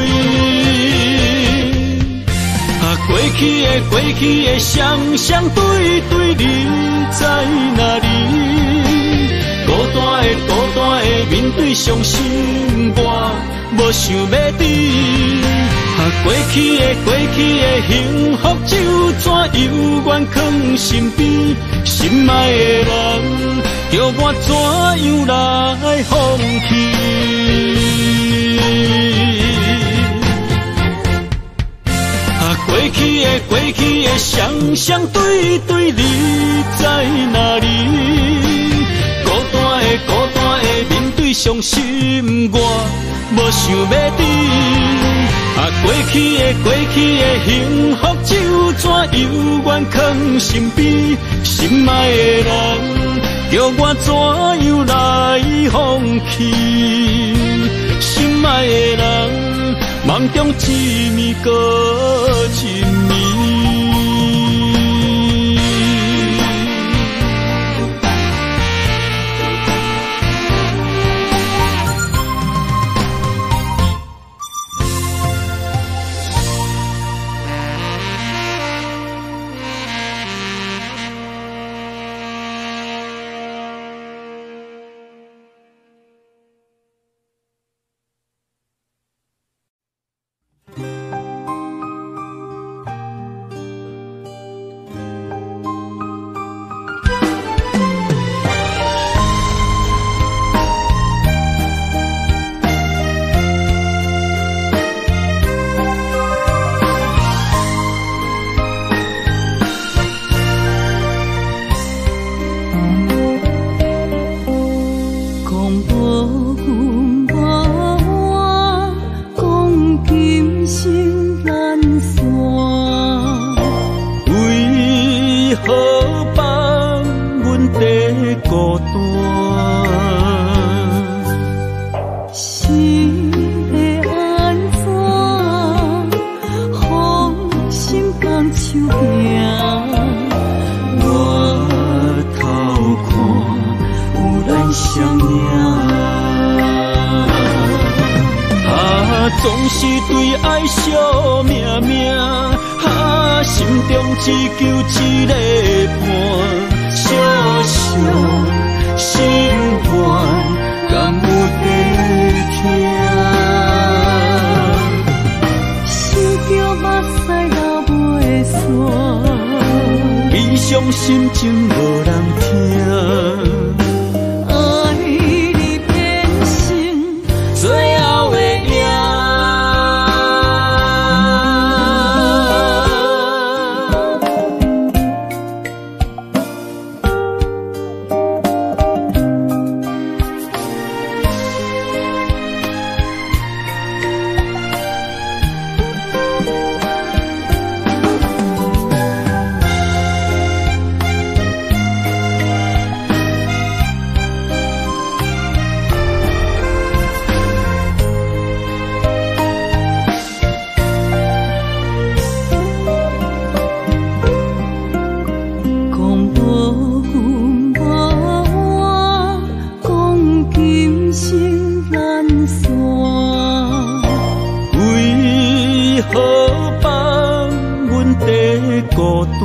啊，过去的过去的双双对对，你在哪里？孤单的孤单的面对伤心，我无想要知。啊，过去的过去的幸福就怎犹原藏心边？心爱的人，叫我怎样来放弃？过去的过去的双双对对，你在哪里？孤单的孤单的面对伤心，我无想要知。啊，过去的过去的幸福就怎犹原藏心边？心爱的人，叫我怎样来放弃？心爱的人，梦中一暝搁一暝。总是对爱惜命命，啊，心中只求一个伴，小小心愿，敢有地听？想着目屎流袂煞，悲伤心情无人听。 爱你变成最后的影。 孤单，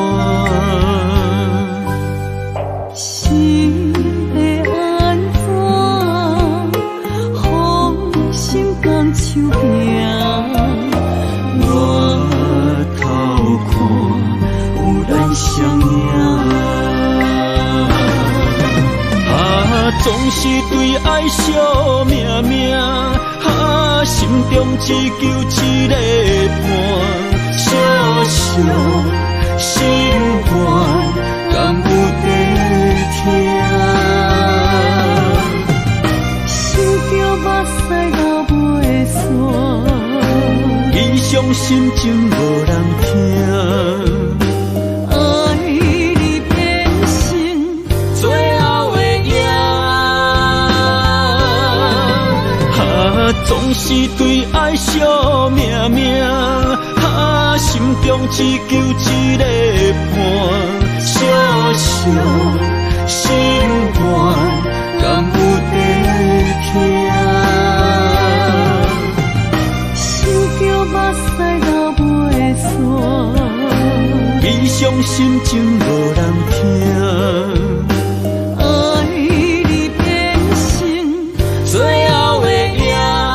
心会安怎？风心甘手柄， 我偷看有咱相影。啊，总是对爱惜命命，啊，心中只求一个伴。小小心愿，敢有在听？ 想着目屎流袂煞， 悲伤心情无人听。 爱你变成最后的影。 啊，总是对爱惜命命。心中只求一个伴，小小心愿，敢有在听？ 想着目屎流袂煞， 悲伤心情无人听。 爱你变成最后的影。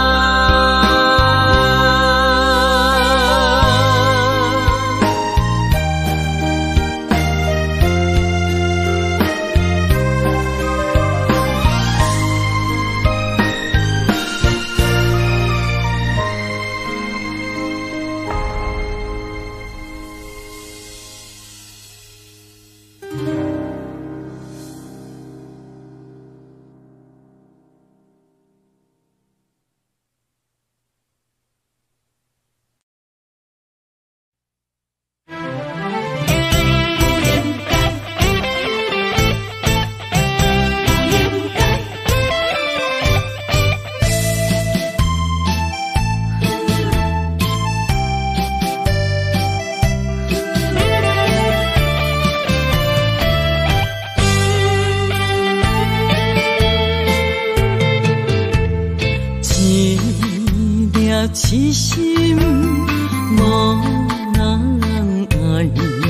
痴心无人爱，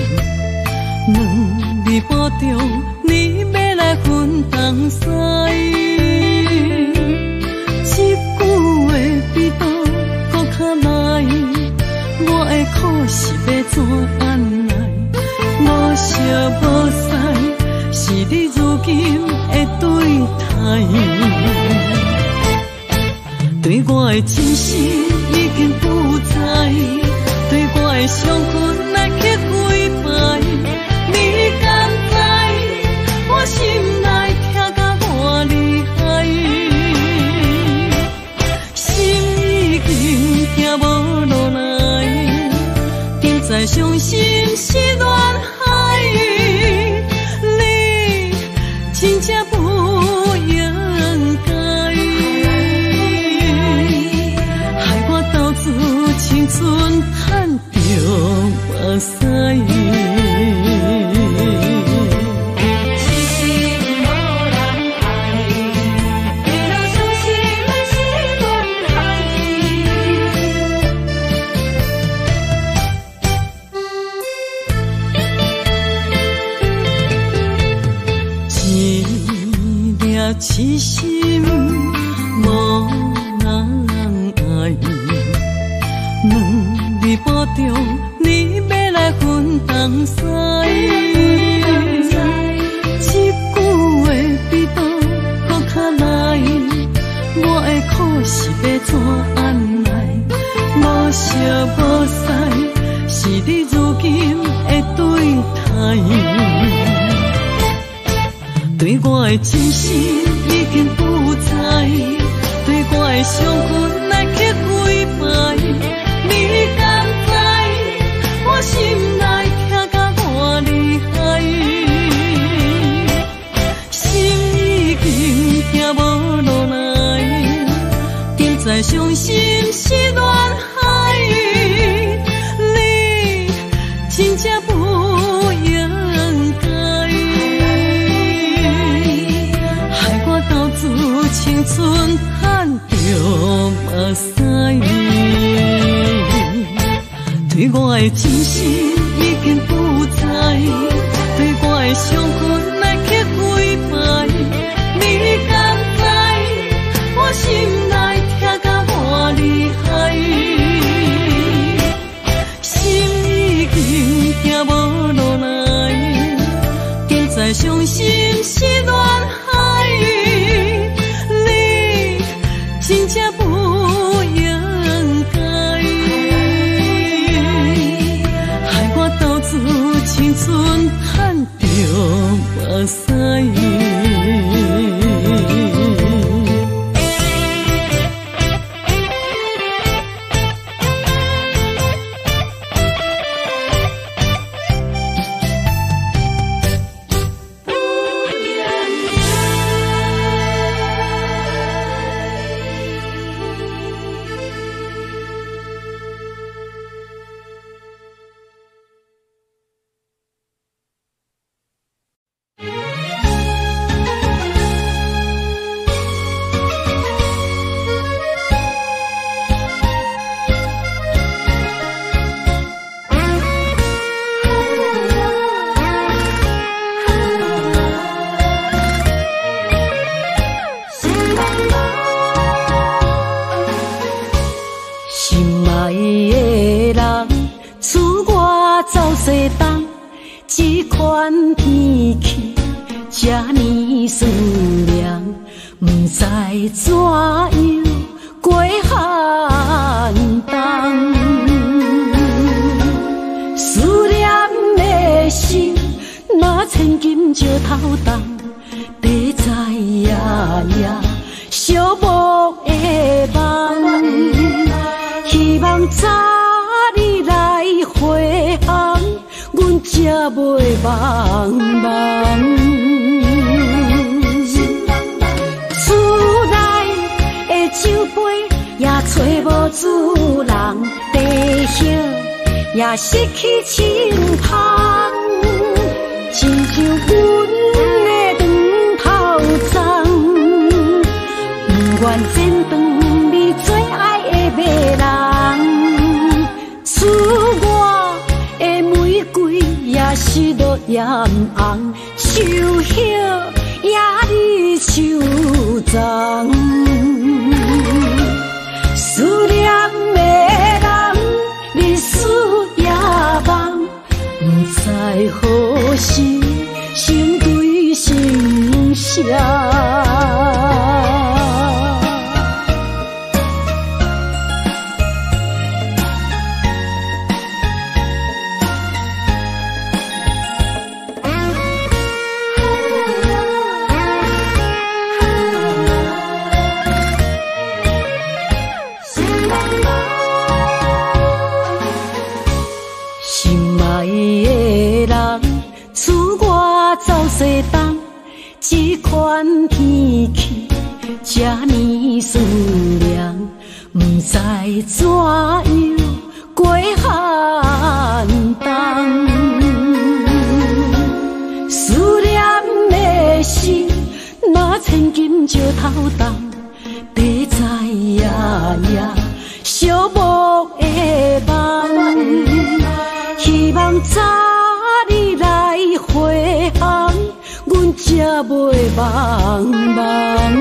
两日保重，你要来分东西。一句话比刀搁较来，我的苦是要怎安来？无惜无使，是你如今的对待。对我的真心已经不在，对我的伤痕来去几摆，你敢知我心内痛甲偌厉害？心已经行无落来，定在伤心是恋海，你真正不应该。青春叹着目屎，痴心无人爱，为了伤心是恋海。一粒痴心无人爱。两日保重，你要来分东西。一句话比倒搁较来，我的苦是要怎安来？无惜无使，是你如今的对待。对我的真心已经不在，对我的伤痕来去几摆。你敢知我心内痛甲偌厉害？心已经行无落来，现在伤心是恋海。你真正不应该，害我斗志青春赚着目屎。对我的真心已经不在，对我的伤痕来去几摆。你敢知我心内痛甲偌厉害？心已经行无落来，现在伤心是恋海。你真正不应该，害我斗志青春赚着目屎。怎样过寒冬？思念的心，若千金石头重，地在夜夜寂寞的梦。希望早日来回航，阮才袂茫茫。酒杯也找无主人，地叶也失去清香，亲像阮的长头鬃，不愿剪断你最爱的马人。厝外的玫瑰也是落艳红，秋叶也离秋脏。思念的人，日思夜梦，不知何时心对心声。西东，这款天气这呢酸凉，不知怎样过寒冬。思念的心，若千金石头重，地在夜夜寂寞的梦。希望早日来回航，阮才袂茫茫。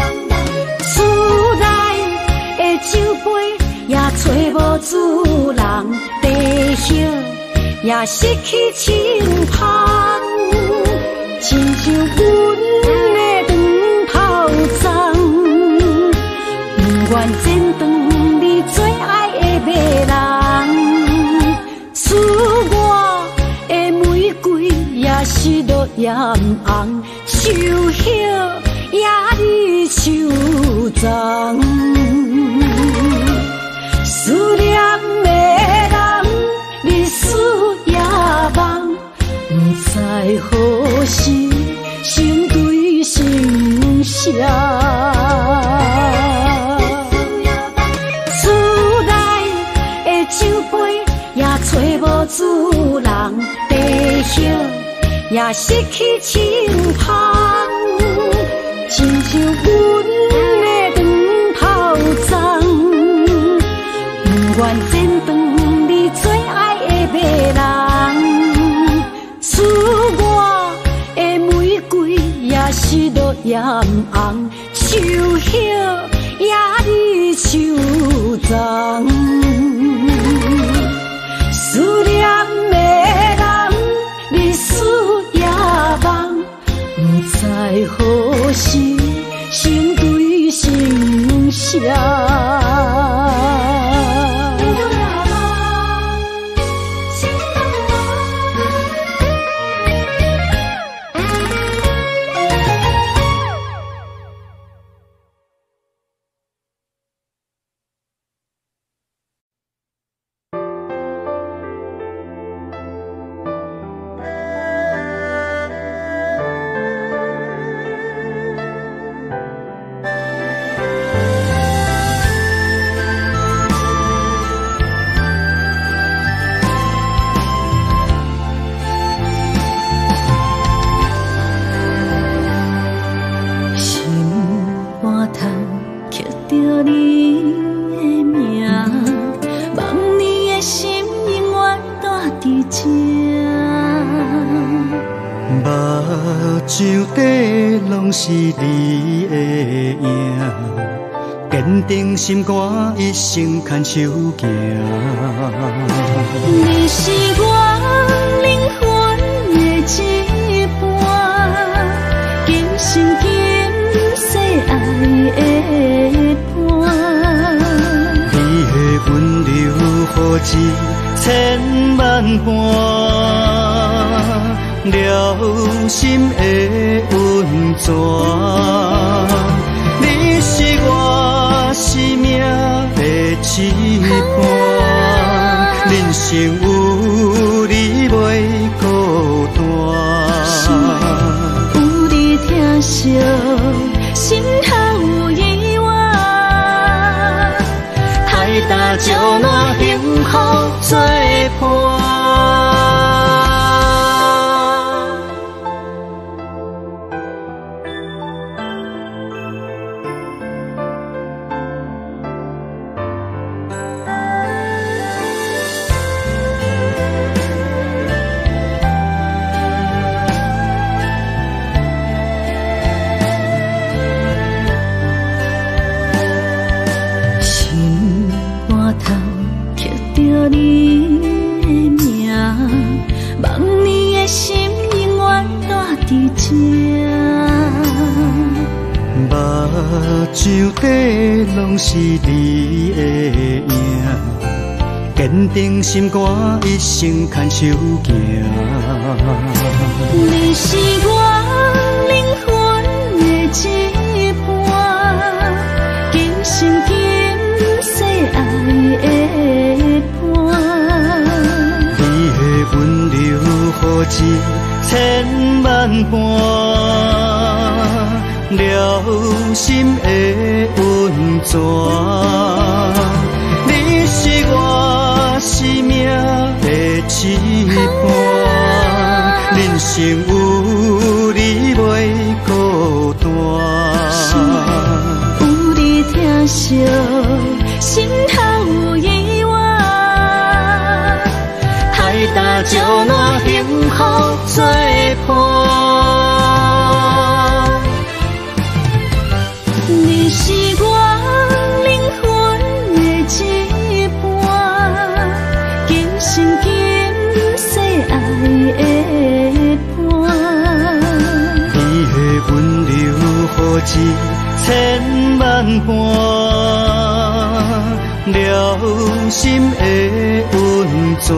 厝内的酒杯也找无主人。 红，地叶也失去清芳，亲像阮的长头鬃，不愿剪断你最爱的迷人，使我的玫瑰也是落艳红，手叶也你手脏。思念的人，日思夜梦，不知何时成对成双。厝内的酒杯也找无主人，地叶也失去清芳，亲像阮的长头鬃。不愿剪断你最爱的迷人，使我的玫瑰也是落艳红，手叶也你手脏。思念的人，日思夜梦，不知何时成对成双。 是你的影，坚定心肝，一生牵手行。 你是我灵魂的一半，今生今世爱的伴。 你的温柔何止千万般。了心的温泉，你是我生命的一半，人生有你袂孤单。 有你疼惜，心头有意外，海大石烂，幸福作伴。 手底拢是你的影，坚定心肝，一生牵手行。 你是我灵魂的一半，今生今世爱的伴。 你的温柔何止千万般。了心的温泉，你是我生命的一半，人生有你袂孤单。 有你疼惜，心头有意外，海大石烂，幸福作伴。你是我灵魂的一半， 一千万般，了心的温泉。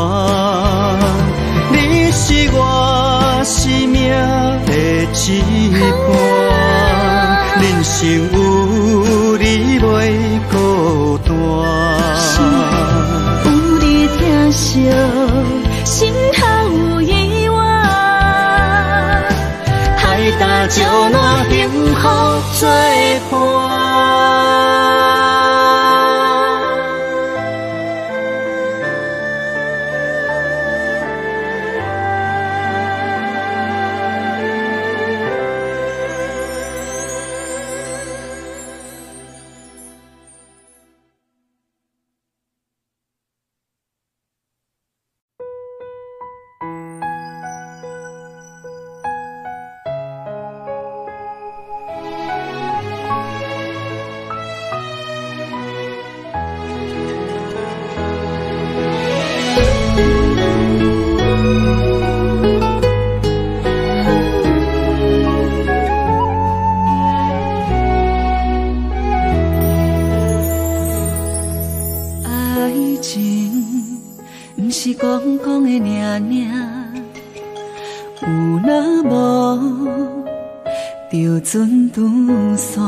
你是我生命的一半，人生有你袂孤单。 有你疼惜，心头有意外，海大石烂，幸福作伴。 船拄线，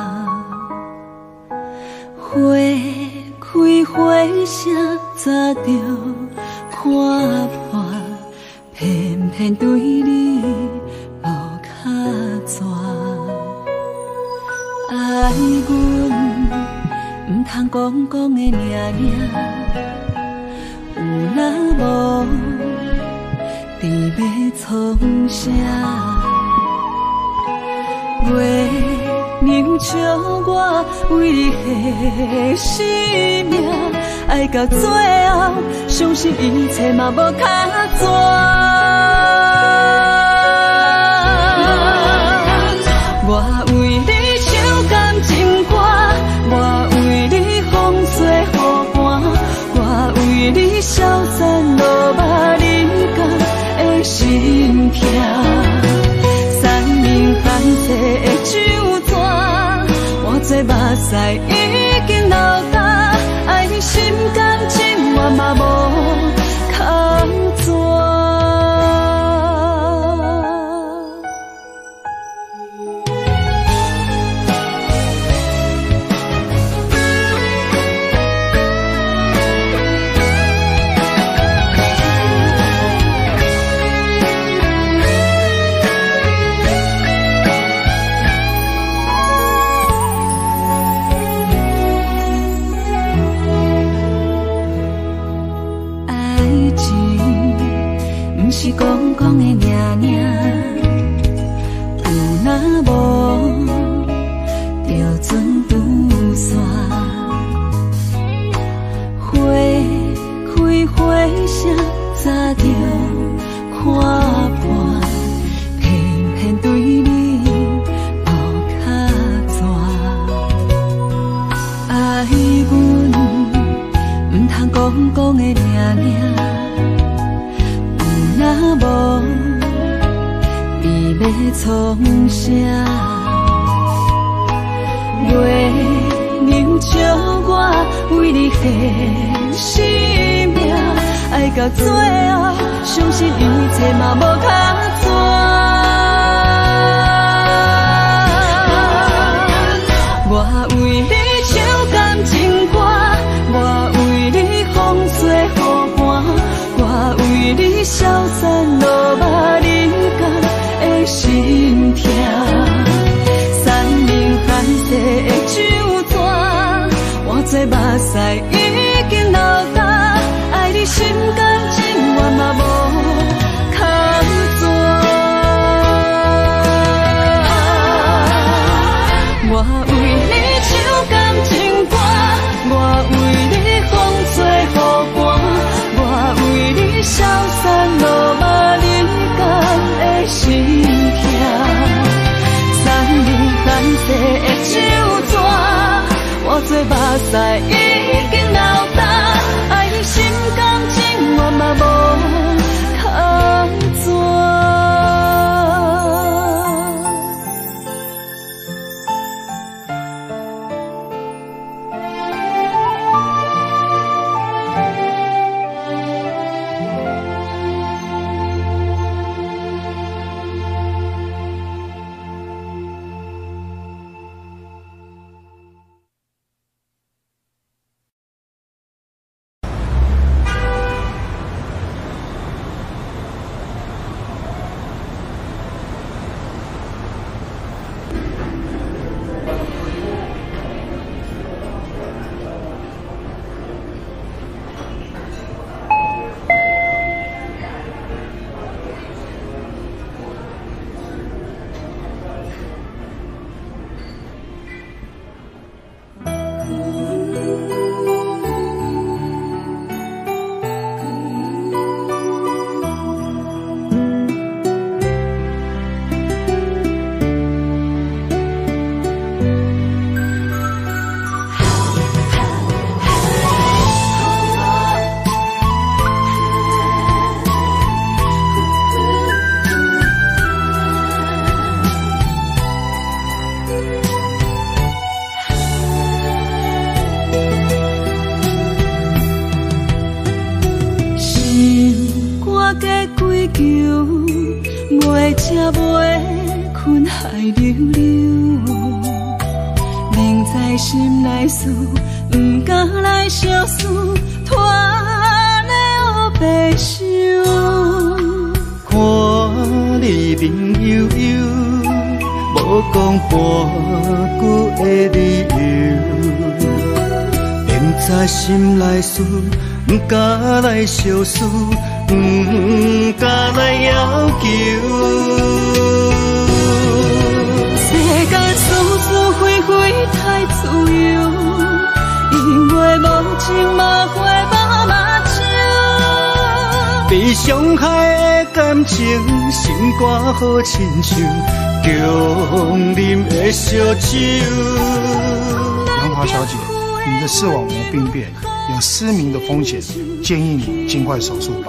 花开花谢，早着看破，偏偏对你无卡纸。爱阮唔通讲讲的尔尔，有若无，伫要创啥？月娘笑我为你牺牲命，爱到最后，相信一切嘛无卡纸。我为你唱感情歌，我为你风吹雨寒，我为你消散落寞人间的心痛。蓝色的酒泉，我做目屎已经流干，爱你心甘情愿嘛无空转。是讲讲的尔尔，有若无，就船拄线，花开花谢，早着看破，偏偏对你无卡纸。爱阮唔通讲讲的尔尔。若无，你要创啥？月娘笑我为你牺牲命，爱到最后，相信一切嘛无卡纸。我为你唱感情歌，我为你风吹雨寒。我为你消散落寞人间的心痛，三明蓝色的酒泉，我做目屎已经流干，爱你心甘情愿嘛无空转。 家归求，袂食袂困海流流。明知心内事，不敢来相思，拖了白首。 看你面悠悠，无讲半句的理由。明知心内事，不敢来相思，不敢来要求。 世间事事非非太自由，因为无情嘛会把目睭。 被伤害的感情，心肝好亲像强啉的烧酒。 杨华小姐，你的视网膜病变，有失明的风险，建议你尽快手术吧。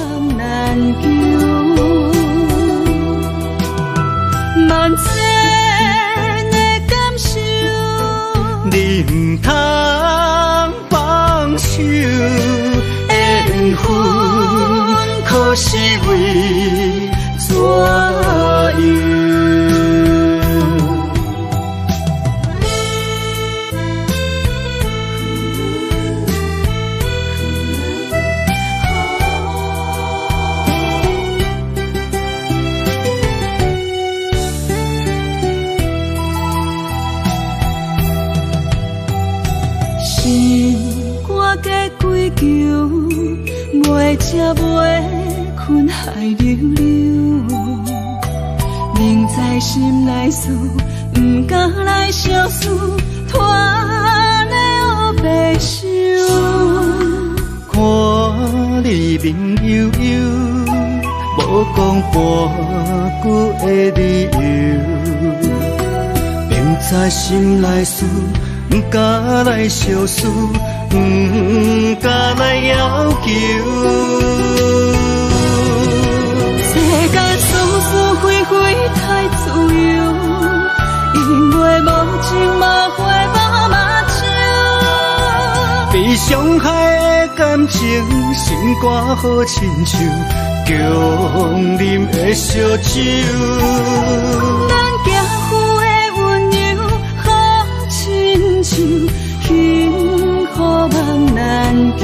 万千的感受， 你唔通放手，缘分可是为怎样？求，袂食袂困海流流。明知心内事，不敢来相思，拖了白首。看你面悠悠，无讲半句的理由。明知心内事，不敢来相思。不敢来要求， 世间事事非非太自由，因为无情嘛会把目睭。 被伤害的感情，心肝好亲像强啉的烧酒。 咱行夫的温柔好亲像幸福梦难求，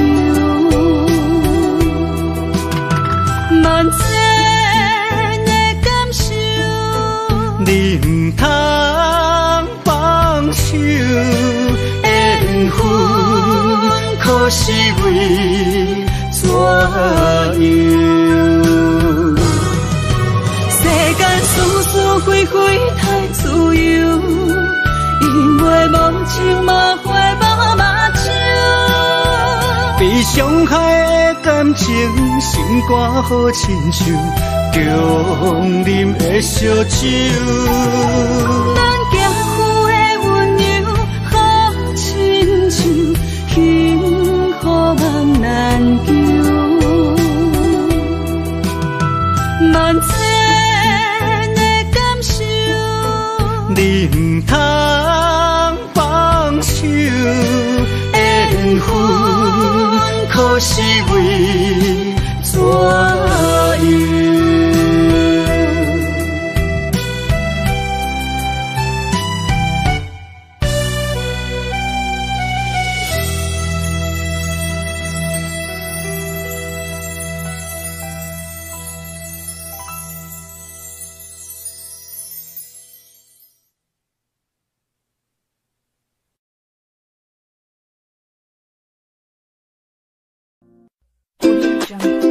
万千的感受， 你唔通放手，缘分可是为怎样？ 世间事事非非太自由，因为无情嘛会把目睭。 被伤害的感情，心肝好亲像强啉的烧酒。 咱行夫的温柔好亲像幸福梦难求，万千的感受， 你唔通放手，缘分可是为怎样？ Jungle.